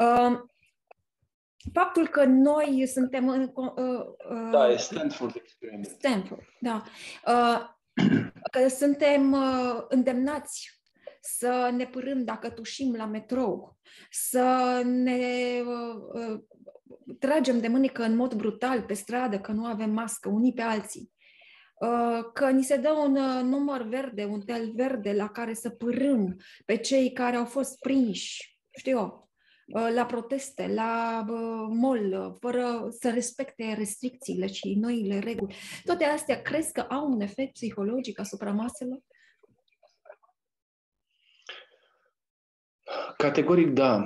Faptul că noi suntem da, e Stanford Experiment. Stanford, da. Că suntem îndemnați să ne pârâm dacă tușim la metrou, să ne tragem de mânecă în mod brutal pe stradă, că nu avem mască unii pe alții, că ni se dă un număr verde, un tel verde la care să pârâm pe cei care au fost prinși, știu eu, la proteste, la mall, fără să respecte restricțiile și noile reguli. Toate astea, crezi că au un efect psihologic asupra maselor? Categoric, da.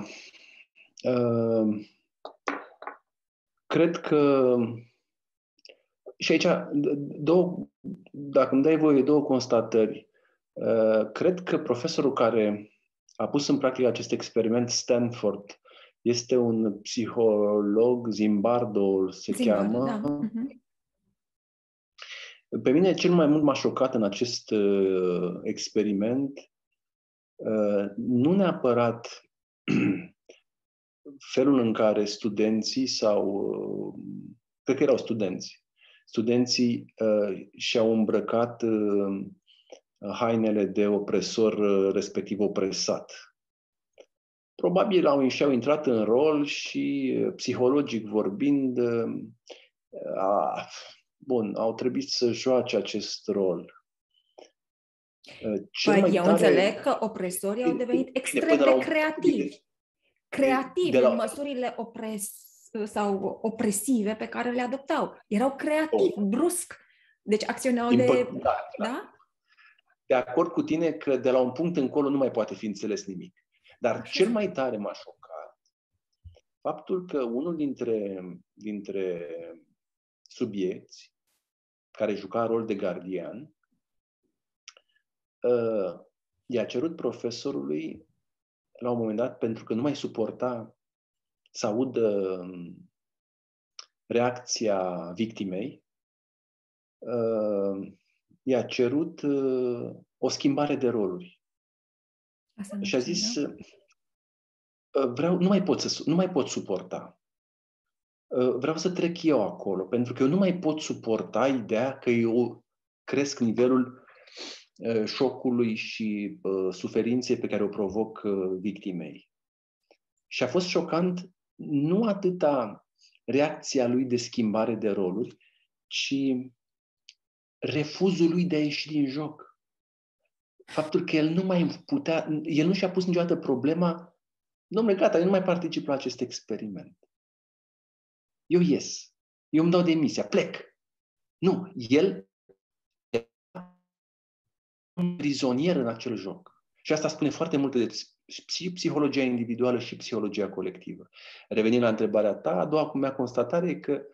Cred că și aici, dacă îmi dai voie, 2 constatări. Cred că profesorul care a pus în practică acest experiment Stanford este un psiholog, Zimbardo se cheamă. Da. Pe mine cel mai mult m-a șocat în acest experiment nu neapărat felul în care studenții cred că erau studenții și-au îmbrăcat hainele de opresor, respectiv opresat. Probabil și-au intrat în rol și, psihologic vorbind, au trebuit să joace acest rol. Eu înțeleg că opresorii au devenit extrem de creativi. Creativi în măsurile sau opresive pe care le adoptau. Erau creativi, brusc. Deci acționau Da? De acord cu tine că de la un punct încolo nu mai poate fi înțeles nimic. Dar cel mai tare m-a șocat faptul că unul dintre subiecti care juca rol de gardian i-a cerut profesorului la un moment dat, pentru că nu mai suporta să audă reacția victimei, i-a cerut o schimbare de roluri. Asta Și a zis, nu mai pot suporta. Vreau să trec eu acolo, pentru că eu nu mai pot suporta ideea că eu cresc nivelul șocului și suferinței pe care o provoc victimei. Și a fost șocant nu atâta reacția lui de schimbare de roluri, ci refuzul lui de a ieși din joc. Faptul că el nu și-a pus niciodată problema, dom'le, gata, eu nu mai particip la acest experiment. Eu ies. Eu îmi dau demisia, plec. Nu, el e un prizonier în acel joc. Și asta spune foarte multe de psihologia individuală și psihologia colectivă. Revenind la întrebarea ta, a doua mea constatare e că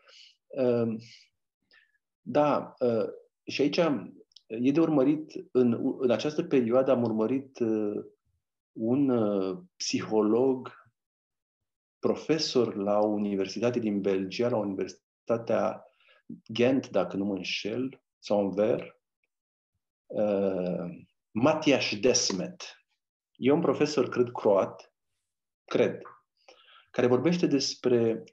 și aici e de urmărit, în această perioadă am urmărit un psiholog, profesor la o universitate din Belgia, la Universitatea Ghent, dacă nu mă înșel, sau Anvers, Matthias Desmet. E un profesor, cred, care vorbește despre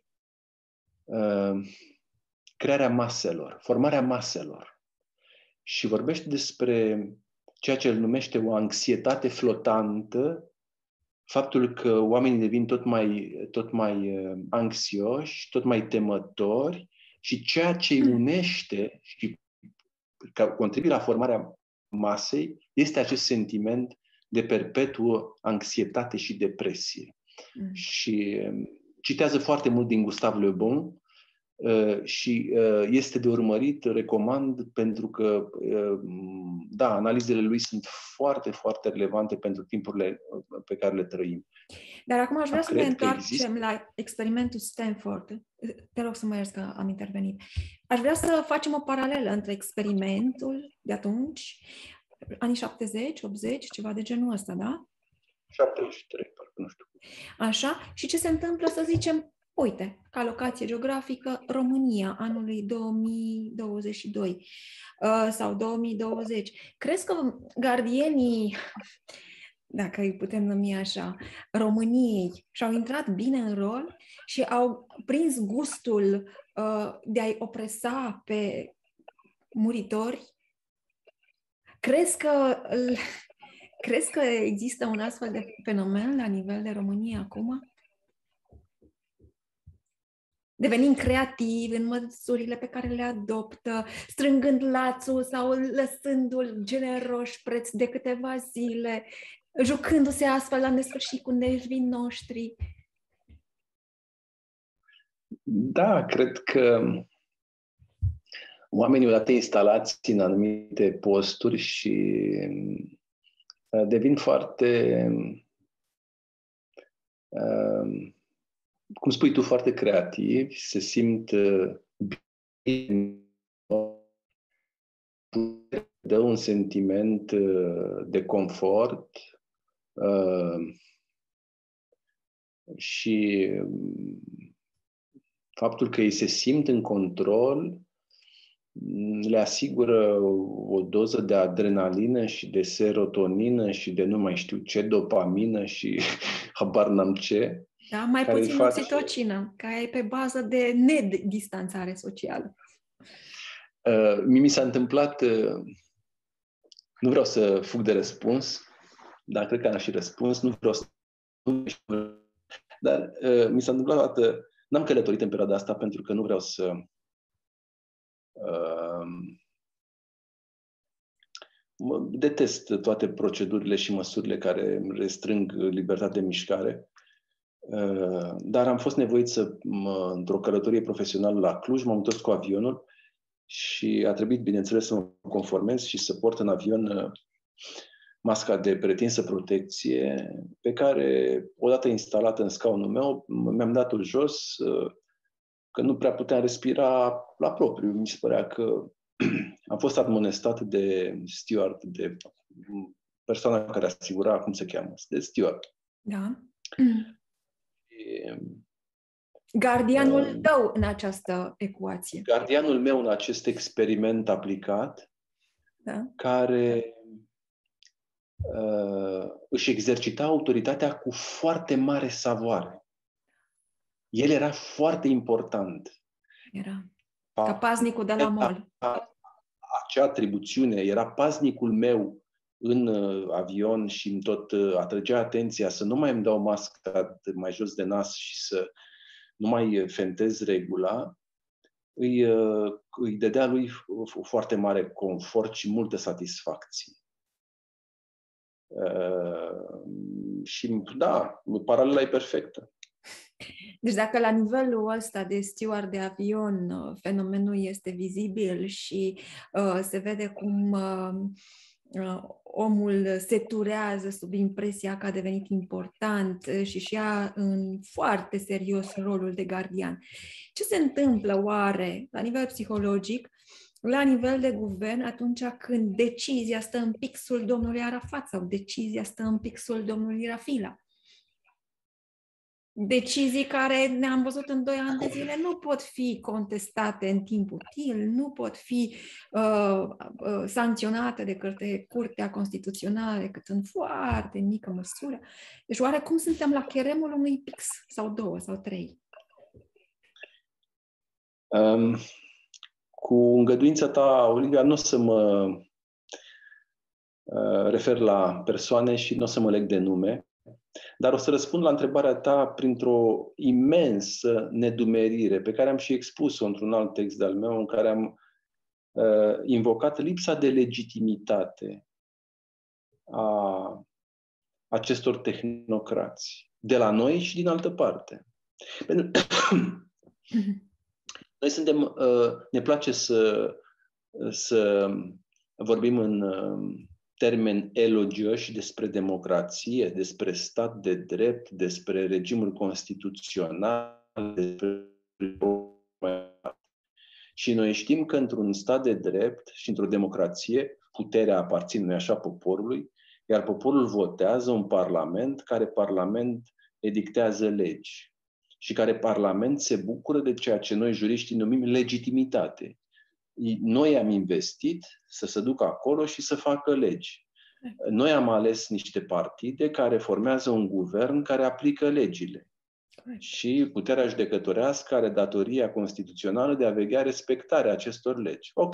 crearea maselor, formarea maselor. Și vorbește despre ceea ce el numește o anxietate flotantă, faptul că oamenii devin tot mai anxioși, tot mai temători și ceea ce îi unește și contribuie la formarea masei este acest sentiment de perpetuă anxietate și depresie. Și citează foarte mult din Gustave Le Bon și este de urmărit, recomand, pentru că analizele lui sunt foarte, foarte relevante pentru timpurile pe care le trăim. Dar acum aș vrea să ne întoarcem la experimentul Stanford. Te rog să mă ierți că am intervenit. Aș vrea să facem o paralelă între experimentul de atunci, anii 70, 80, ceva de genul ăsta, da? 73, parcă nu știu. Așa, și ce se întâmplă, să zicem, uite, ca locație geografică, România, anului 2022 sau 2020. Crezi că gardienii, dacă îi putem numi așa, României, și-au intrat bine în rol și au prins gustul de a-i opresa pe muritori? Crezi că există un astfel de fenomen la nivel de România acum? Devenind creativi în măsurile pe care le adoptă, strângând lațul sau lăsându-l generoși preț de câteva zile, jucându-se astfel la nesfârșit cu nervii noștri. Da, cred că oamenii odată instalați în anumite posturi și devin foarte, cum spui tu, foarte creativi, se simt bine, dă un sentiment de confort și faptul că ei se simt în control le asigură o doză de adrenalină și de serotonină și de nu mai știu ce, dopamină și habar n-am ce. Da, mai puțin oxitocină, care e pe bază de nedistanțare socială. Mi s-a întâmplat, nu vreau să fug de răspuns, dar cred că am și răspuns, nu vreau să... Dar mi s-a întâmplat o dată, n-am călătorit în perioada asta pentru că nu vreau să detest toate procedurile și măsurile care restrâng libertatea de mișcare. Dar am fost nevoit într-o călătorie profesională la Cluj, m-am întors cu avionul și a trebuit, bineînțeles, să mă conformez și să port în avion masca de pretinsă protecție, pe care, odată instalată în scaunul meu, mi-am dat-o jos, că nu prea puteam respira la propriu. Mi se părea că am fost admonestat de steward, de persoana care asigura, cum se cheamă, de steward. Da. Gardianul tău în această ecuație. Gardianul meu în acest experiment aplicat, Da? care își exercita autoritatea cu foarte mare savoare. El era foarte important. Era ca paznicul de la mall. Acea atribuțiune era paznicul meu în avion și în tot atrăgea atenția să nu mai îmi dau masca mai jos de nas și să nu mai fentez regula, îi dădea lui foarte mare confort și multă satisfacție. Și da, paralela e perfectă. Deci dacă la nivelul ăsta de steward de avion fenomenul este vizibil și se vede cum omul se turează sub impresia că a devenit important și ia în foarte serios rolul de gardian. Ce se întâmplă oare la nivel psihologic, la nivel de guvern, atunci când decizia stă în pixul domnului Arafat sau decizia stă în pixul domnului Rafila? Decizii care, ne-am văzut în 2 ani de zile, nu pot fi contestate în timp util, nu pot fi sancționate de către Curtea Constituțională decât în foarte mică măsură. Deci oare cum suntem la cheremul unui pix sau 2 sau 3? Cu îngăduința ta, Olivia, nu o să mă refer la persoane și nu o să mă leg de nume, dar o să răspund la întrebarea ta printr-o imensă nedumerire pe care am și expus-o într-un alt text de-al meu în care am invocat lipsa de legitimitate a acestor tehnocrați de la noi și din altă parte. Noi suntem, ne place să vorbim în termeni elogioși despre democrație, despre stat de drept, despre regimul constituțional, și noi știm că într-un stat de drept și într-o democrație puterea aparține, nu-i așa, poporului, iar poporul votează un parlament, care parlament edictează legi și care parlament se bucură de ceea ce noi juriștii numim legitimitate. Noi am investit să se ducă acolo și să facă legi. Noi am ales niște partide care formează un guvern care aplică legile. Și puterea judecătorească are datoria constituțională de a veghea respectarea acestor legi. Ok.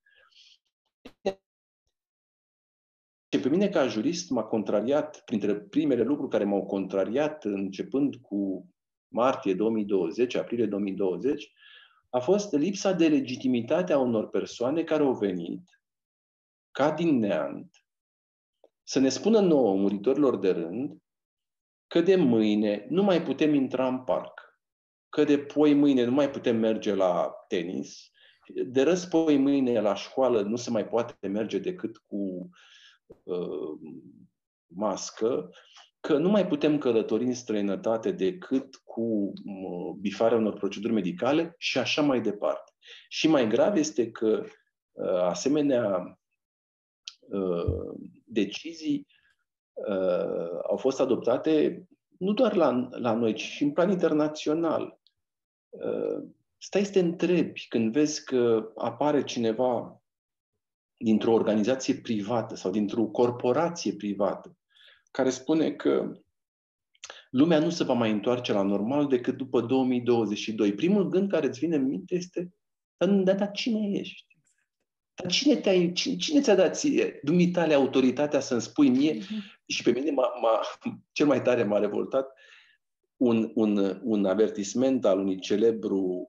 Și pe mine, ca jurist, m-a contrariat, printre primele lucruri care m-au contrariat începând cu martie 2020, aprilie 2020, a fost lipsa de legitimitate a unor persoane care au venit, ca din neant, să ne spună nouă, muritorilor de rând, că de mâine nu mai putem intra în parc, că de poi mâine nu mai putem merge la tenis, de răspoi mâine la școală nu se mai poate merge decât cu mască, că nu mai putem călători în străinătate decât cu bifarea unor proceduri medicale și așa mai departe. Și mai grav este că asemenea decizii au fost adoptate nu doar la noi, ci și în plan internațional. Stai să te întrebi când vezi că apare cineva dintr-o organizație privată sau dintr-o corporație privată care spune că lumea nu se va mai întoarce la normal decât după 2022. Primul gând care îți vine în minte este: dar cine ești? Dar cine ți-a dat ție, dumitale, autoritatea să-mi spui mie? Și pe mine cel mai tare m-a revoltat un avertisment al unui celebru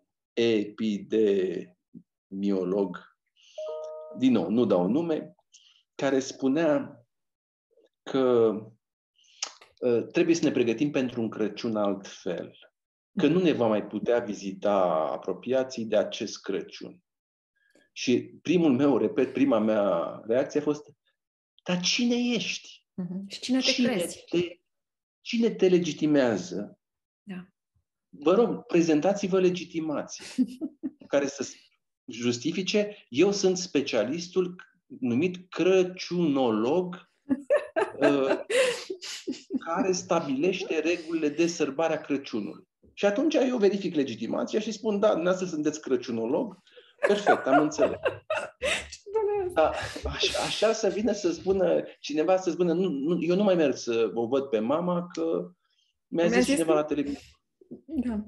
epidemiolog, din nou, nu dau nume, care spunea că trebuie să ne pregătim pentru un Crăciun altfel, că nu ne va mai putea vizita apropiații de acest Crăciun. Și prima mea reacție a fost: dar cine ești? Și cine te crezi? Cine te legitimează? Da. Vă rog, prezentați-vă legitimație care să justifice: eu sunt specialistul numit crăciunolog care stabilește regulile de sărbare a Crăciunului. Și atunci eu verific legitimația și spun, da, dumneavoastră sunteți crăciunolog, perfect, am înțeles. Da, așa să vină să spună cineva, să spună, nu, eu nu mai merg să o văd pe mama, că mi-a zis cineva la televizor. Da.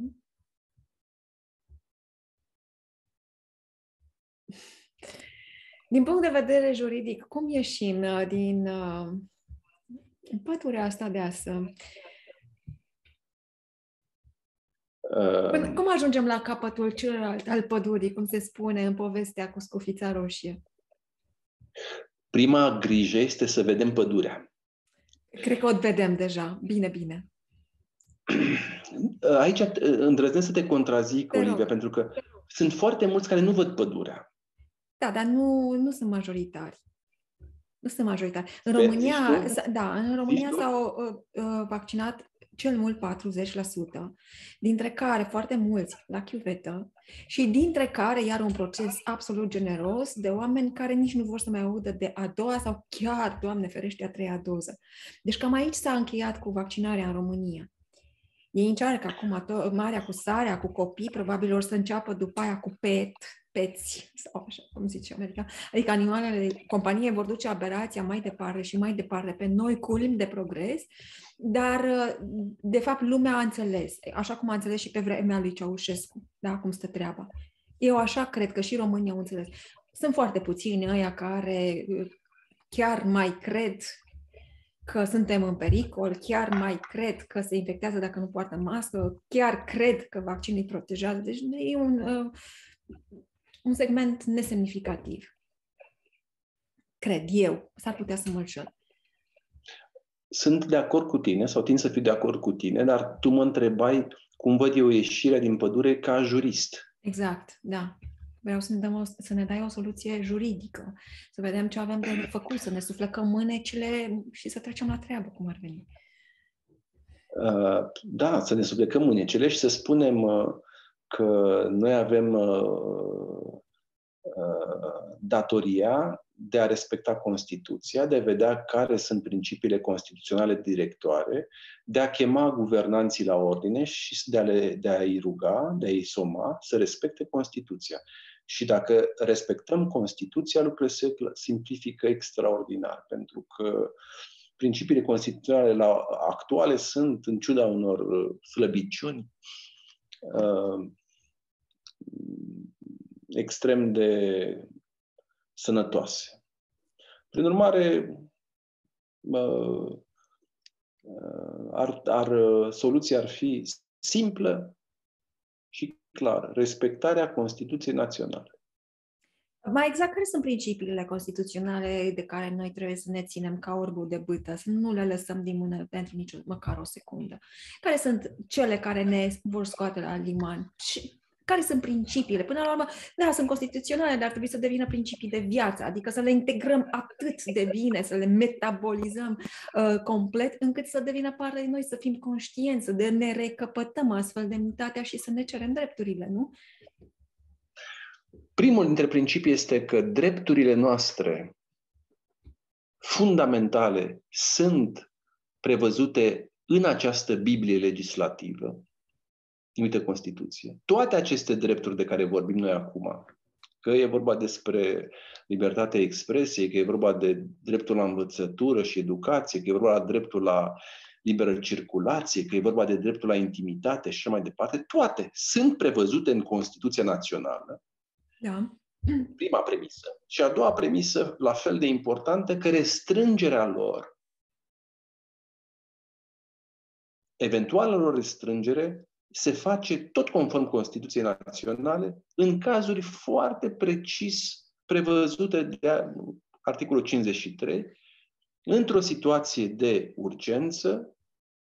Din punct de vedere juridic, cum ieșim din păturea asta deasă? Cum ajungem la capătul celălalt al pădurii, cum se spune în povestea cu scufița roșie? Prima grijă este să vedem pădurea. Cred că o vedem deja. Bine. Aici îndrăznesc să te contrazic, Olivia, pentru că sunt foarte mulți care nu văd pădurea. Da, dar nu sunt majoritari. Nu sunt majoritari. În România s-au vaccinat cel mult 40%, dintre care foarte mulți la chiuvetă și dintre care iar un proces absolut generos de oameni care nici nu vor să mai audă de a doua sau chiar, Doamne ferește, a treia doză. Deci cam aici s-a încheiat cu vaccinarea în România. Ei încearcă acum marea cu sarea, cu copii, probabil or să înceapă după aia cu peți, sau așa, cum zice american. Adică animalele, companiei vor duce aberația mai departe și mai departe pe noi culmi de progres, dar de fapt lumea a înțeles, așa cum a înțeles și pe vremea lui Ceaușescu, da, cum stă treaba. Eu așa cred că și România au înțeles. Sunt foarte puțini ăia care chiar mai cred că suntem în pericol, chiar mai cred că se infectează dacă nu poartă mască, chiar cred că vaccinul îi protejează. Deci e un segment nesemnificativ. Cred eu. S-ar putea să mă înșel. Sunt de acord cu tine, sau tind să fiu de acord cu tine, dar tu mă întrebai cum văd eu ieșirea din pădure ca jurist. Exact, da. Vreau să ne dai o soluție juridică, să vedem ce avem de făcut, să ne suflecăm mânecile și să trecem la treabă, cum ar veni. Da, să ne suflecăm mânecile și să spunem că noi avem datoria de a respecta Constituția, de a vedea care sunt principiile constituționale directoare, de a chema guvernanții la ordine și de a-i ruga, de a-i soma să respecte Constituția. Și dacă respectăm Constituția, lucrurile se simplifică extraordinar, pentru că principiile constituționale actuale sunt, în ciuda unor slăbiciuni, extrem de sănătoase. Prin urmare, soluția ar fi simplă și clară. Respectarea Constituției naționale. Mai exact, care sunt principiile constituționale de care noi trebuie să ne ținem ca orbul de bâtă, să nu le lăsăm din mână pentru nici măcar o secundă? Care sunt cele care ne vor scoate la liman? Care sunt principiile? Până la urmă, da, sunt constituționale, dar trebuie să devină principii de viață, adică să le integrăm atât de bine, să le metabolizăm complet, încât să devină parte de noi, să fim conștienți, să ne recăpătăm astfel demnitatea și să ne cerem drepturile, nu? Primul dintre principii este că drepturile noastre fundamentale sunt prevăzute în această Biblie legislativă, numită Constituție. Toate aceste drepturi de care vorbim noi acum, că e vorba despre libertatea expresiei, că e vorba de dreptul la învățătură și educație, că e vorba de dreptul la liberă circulație, că e vorba de dreptul la intimitate și așa mai departe, toate sunt prevăzute în Constituția Națională. Da. Prima premisă. Și a doua premisă, la fel de importantă, că restrângerea lor, eventuala lor restrângere, se face tot conform Constituției Naționale, în cazuri foarte precis prevăzute de articolul 53, într-o situație de urgență,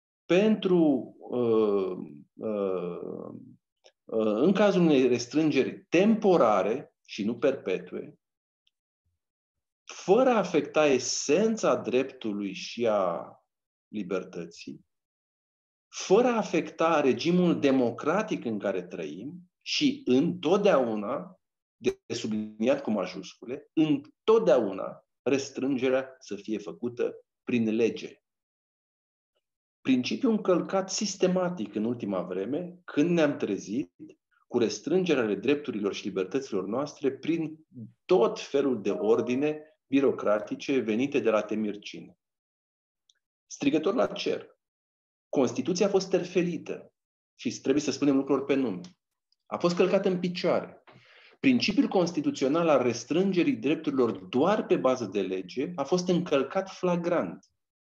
în cazul unei restrângeri temporare și nu perpetue, fără a afecta esența dreptului și a libertății, fără a afecta regimul democratic în care trăim și întotdeauna, de subliniat cu majuscule, întotdeauna restrângerea să fie făcută prin lege. principiu încălcat sistematic în ultima vreme, când ne-am trezit cu restrângerea ale drepturilor și libertăților noastre prin tot felul de ordine birocratice venite de la temircine. Strigător la cer. Constituția a fost terfelită și trebuie să spunem lucruri pe nume. A fost călcată în picioare. Principiul constituțional al restrângerii drepturilor doar pe bază de lege a fost încălcat flagrant.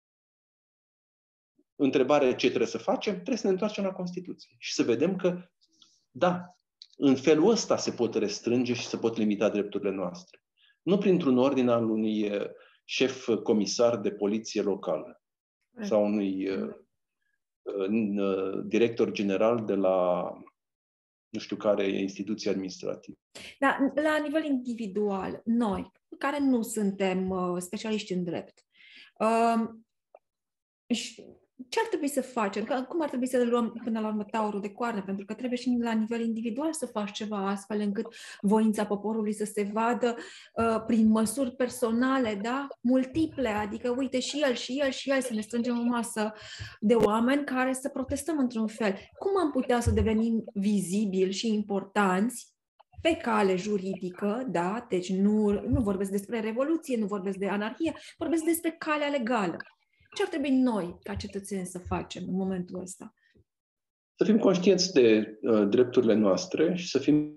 Întrebarea ce trebuie să facem? Trebuie să ne întoarcem la Constituție și să vedem că, da, în felul ăsta se pot restrânge și se pot limita drepturile noastre. Nu printr-un ordin al unui șef comisar de poliție locală sau unui director general de la nu știu care instituție administrativă. Dar la nivel individual, noi, care nu suntem specialiști în drept, ce ar trebui să facem? Cum ar trebui să luăm până la urmă taurul de coarne? Pentru că trebuie și la nivel individual să faci ceva astfel încât voința poporului să se vadă prin măsuri personale, da? Multiple, adică uite și el, să ne strângem o masă de oameni care să protestăm într-un fel. Cum am putea să devenim vizibili și importanți pe cale juridică, da? Deci nu vorbesc despre revoluție, nu vorbesc de anarhie, vorbesc despre calea legală. Ce ar trebui noi, ca cetățeni, să facem în momentul ăsta? Să fim conștienți de drepturile noastre și să fim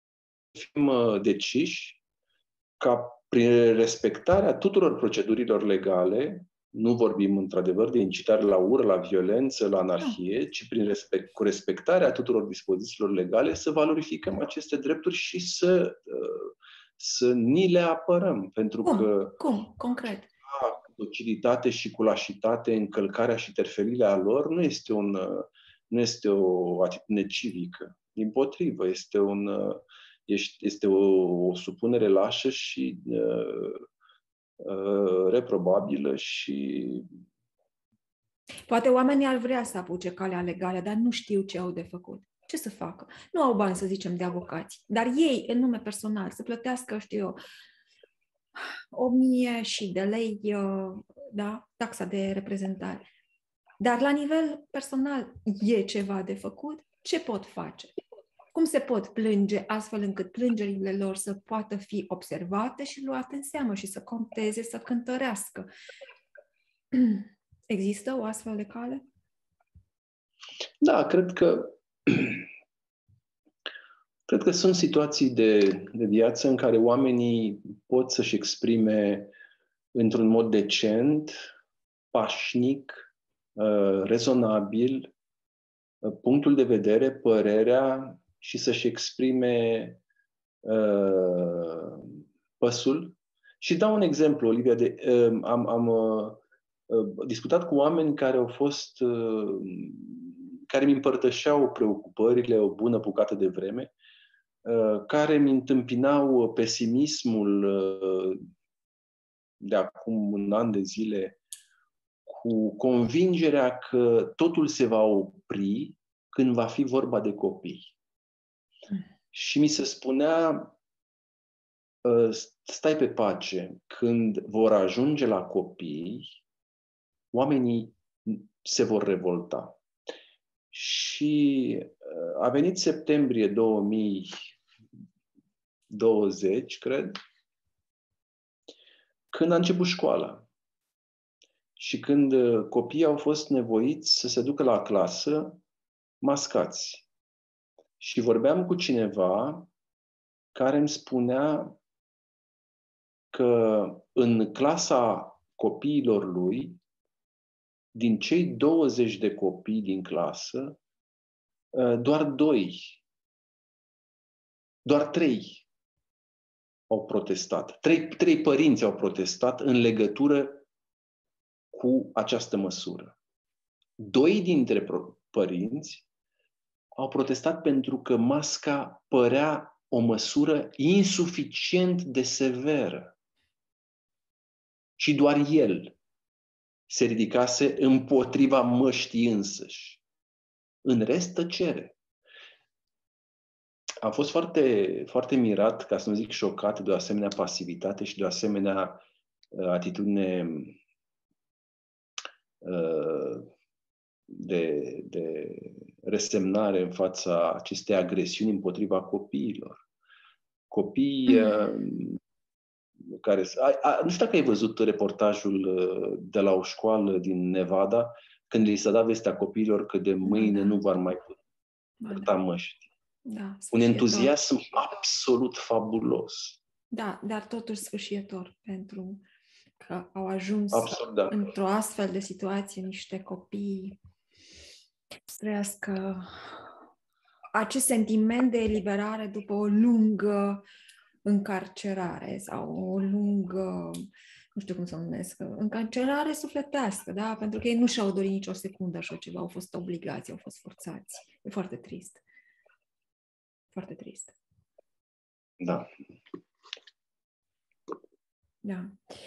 deciși ca prin respectarea tuturor procedurilor legale, nu vorbim într-adevăr de incitare la ură, la violență, la anarhie, ci cu respectarea tuturor dispozițiilor legale să valorificăm aceste drepturi și să ni le apărăm. Pentru că Cum? Concret? Docilitate și cu lașitate, încălcarea și terfelirea lor nu este o atitudine civică. Dimpotrivă, este o supunere lașă și reprobabilă și... Poate oamenii ar vrea să apuce calea legală, dar nu știu ce au de făcut. Ce să facă? Nu au bani, să zicem, de avocați, dar ei, în nume personal, să plătească, știu eu, 1000 și de lei, da, taxa de reprezentare. Dar la nivel personal e ceva de făcut? Ce pot face? Cum se pot plânge astfel încât plângerile lor să poată fi observate și luate în seamă și să conteze, să cântărească? Există o astfel de cale? Da, cred că sunt situații de viață în care oamenii pot să-și exprime într-un mod decent, pașnic, rezonabil, punctul de vedere, părerea și să-și exprime păsul. Și dau un exemplu, Olivia. Am discutat cu oameni care care mi împărtășeau preocupările o bună bucată de vreme, care mi întâmpinau pesimismul de acum un an de zile cu convingerea că totul se va opri când va fi vorba de copii. Și mi se spunea, stai pe pace, când vor ajunge la copii, oamenii se vor revolta. Și a venit septembrie 2020, cred, când a început școala. Și când copiii au fost nevoiți să se ducă la clasă mascați. Și vorbeam cu cineva care îmi spunea că în clasa copiilor lui, din cei 20 de copii din clasă, doar 3 au protestat. 3 părinți au protestat în legătură cu această măsură. 2 dintre părinți au protestat pentru că masca părea o măsură insuficient de severă. Și doar el se ridicase împotriva măștii însăși. În rest, tăcere. Am fost foarte, foarte mirat, ca să nu zic șocat, de o asemenea pasivitate și de o asemenea atitudine de resemnare în fața acestei agresiuni împotriva copiilor. Copii care... nu știu dacă ai văzut reportajul de la o școală din Nevada, când li s-a dat vestea copiilor că de mâine nu vor mai purta măști. Da, un entuziasm absolut fabulos. Da, dar totuși sfârșitor, pentru că au ajuns Absolut, într-o astfel de situație niște copii să trăiască acest sentiment de eliberare după o lungă încarcerare sau o lungă, nu știu cum să o numesc, încarcerare sufletească, da? Pentru că ei nu și-au dorit nicio secundă așa ceva, au fost obligați, au fost forțați. E foarte trist. Foarte trist. Da. Da.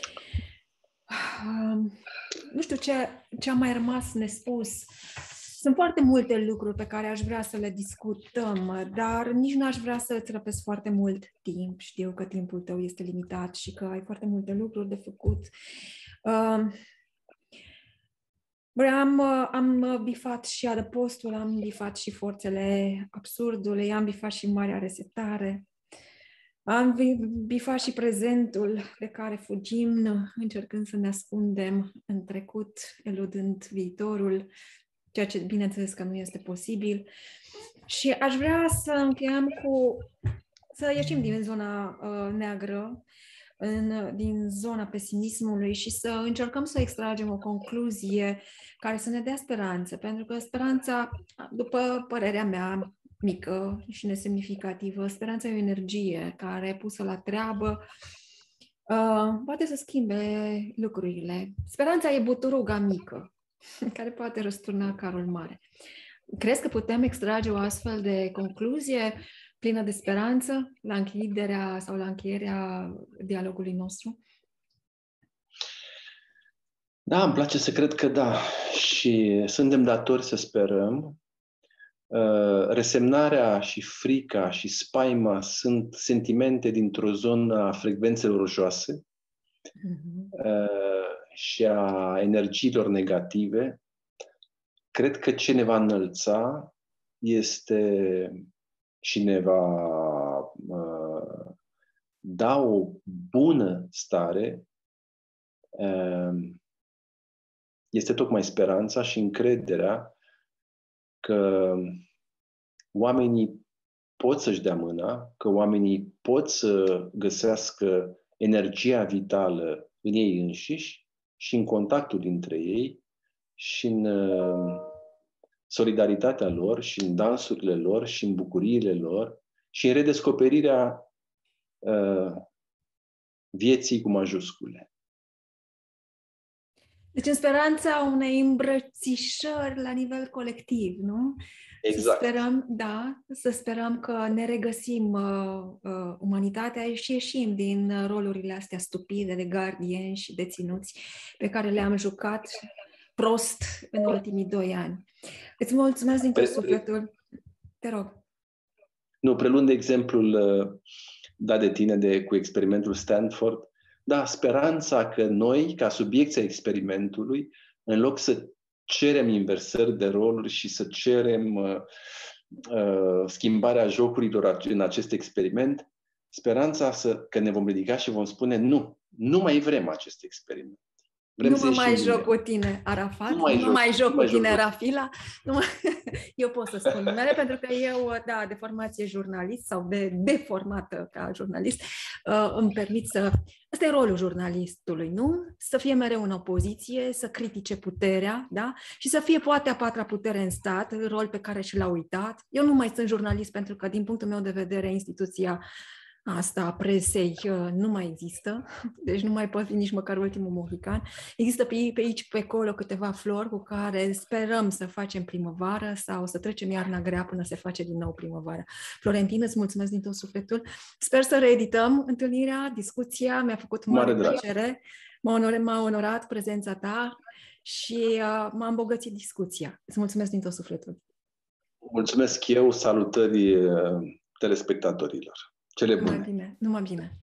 Nu știu ce a mai rămas nespus. Sunt foarte multe lucruri pe care aș vrea să le discutăm, dar nici nu aș vrea să îți răpesc foarte mult timp. Știu că timpul tău este limitat și că ai foarte multe lucruri de făcut. Am bifat și adăpostul, am bifat și forțele absurdului, am bifat și marea resetare. Am bifat și prezentul de care fugim, încercând să ne ascundem în trecut, eludând viitorul, ceea ce, bineînțeles, că nu este posibil. Și aș vrea să încheiem să ieșim din zona neagră, din zona pesimismului și să încercăm să extragem o concluzie care să ne dea speranță, pentru că speranța, după părerea mea, mică și nesemnificativă, speranța e o energie care, pusă la treabă, poate să schimbe lucrurile. Speranța e buturuga mică, care poate răsturna carul mare. Crezi că putem extrage o astfel de concluzie plină de speranță la închiderea sau la încheierea dialogului nostru? Da, îmi place să cred că da. Și suntem datori să sperăm. Resemnarea și frica și spaima sunt sentimente dintr-o zonă a frecvențelor joase și a energiilor negative. Cred că ce ne va înălța este și ne va da o bună stare este tocmai speranța și încrederea că oamenii pot să-și dea mâna, că oamenii pot să găsească energia vitală în ei înșiși și în contactul dintre ei și în solidaritatea lor și în dansurile lor și în bucuriile lor și în redescoperirea vieții cu majuscule. Deci în speranța unei îmbrățișări la nivel colectiv, nu? Exact. Să sperăm că ne regăsim umanitatea și ieșim din rolurile astea stupide de gardieni și deținuți pe care le-am jucat prost în ultimii 2 ani. Îți mulțumesc din tot sufletul. Te rog. Nu, preluând exemplul dat de tine cu experimentul Stanford, da, speranța că noi, ca subiecții ai experimentului, în loc să cerem inversări de roluri și să cerem schimbarea jocurilor în acest experiment, speranța că ne vom ridica și vom spune nu mai vrem acest experiment. Nu mă mai joc cu tine, Arafat, nu mă mai joc cu tine, Rafila. Eu pot să spun numele, pentru că eu, de formație jurnalist sau de deformată ca jurnalist, îmi permit să... Ăsta e rolul jurnalistului, nu? Să fie mereu în opoziție, să critique puterea, da? Și să fie poate a 4-a putere în stat, rol pe care și l-a uitat. Eu nu mai sunt jurnalist pentru că, din punctul meu de vedere, instituția asta a presei nu mai există, deci nu mai pot fi nici măcar ultimul mohican. Există pe aici, pe acolo câteva flori cu care sperăm să facem primăvară sau să trecem iarna grea până se face din nou primăvară. Florentin, îți mulțumesc din tot sufletul. Sper să reedităm întâlnirea, discuția, mi-a făcut mare plăcere, m-a onorat prezența ta și m-a îmbogățit discuția. Îți mulțumesc din tot sufletul. Mulțumesc eu, salutări telespectatorilor. Cele bune. Numai bine.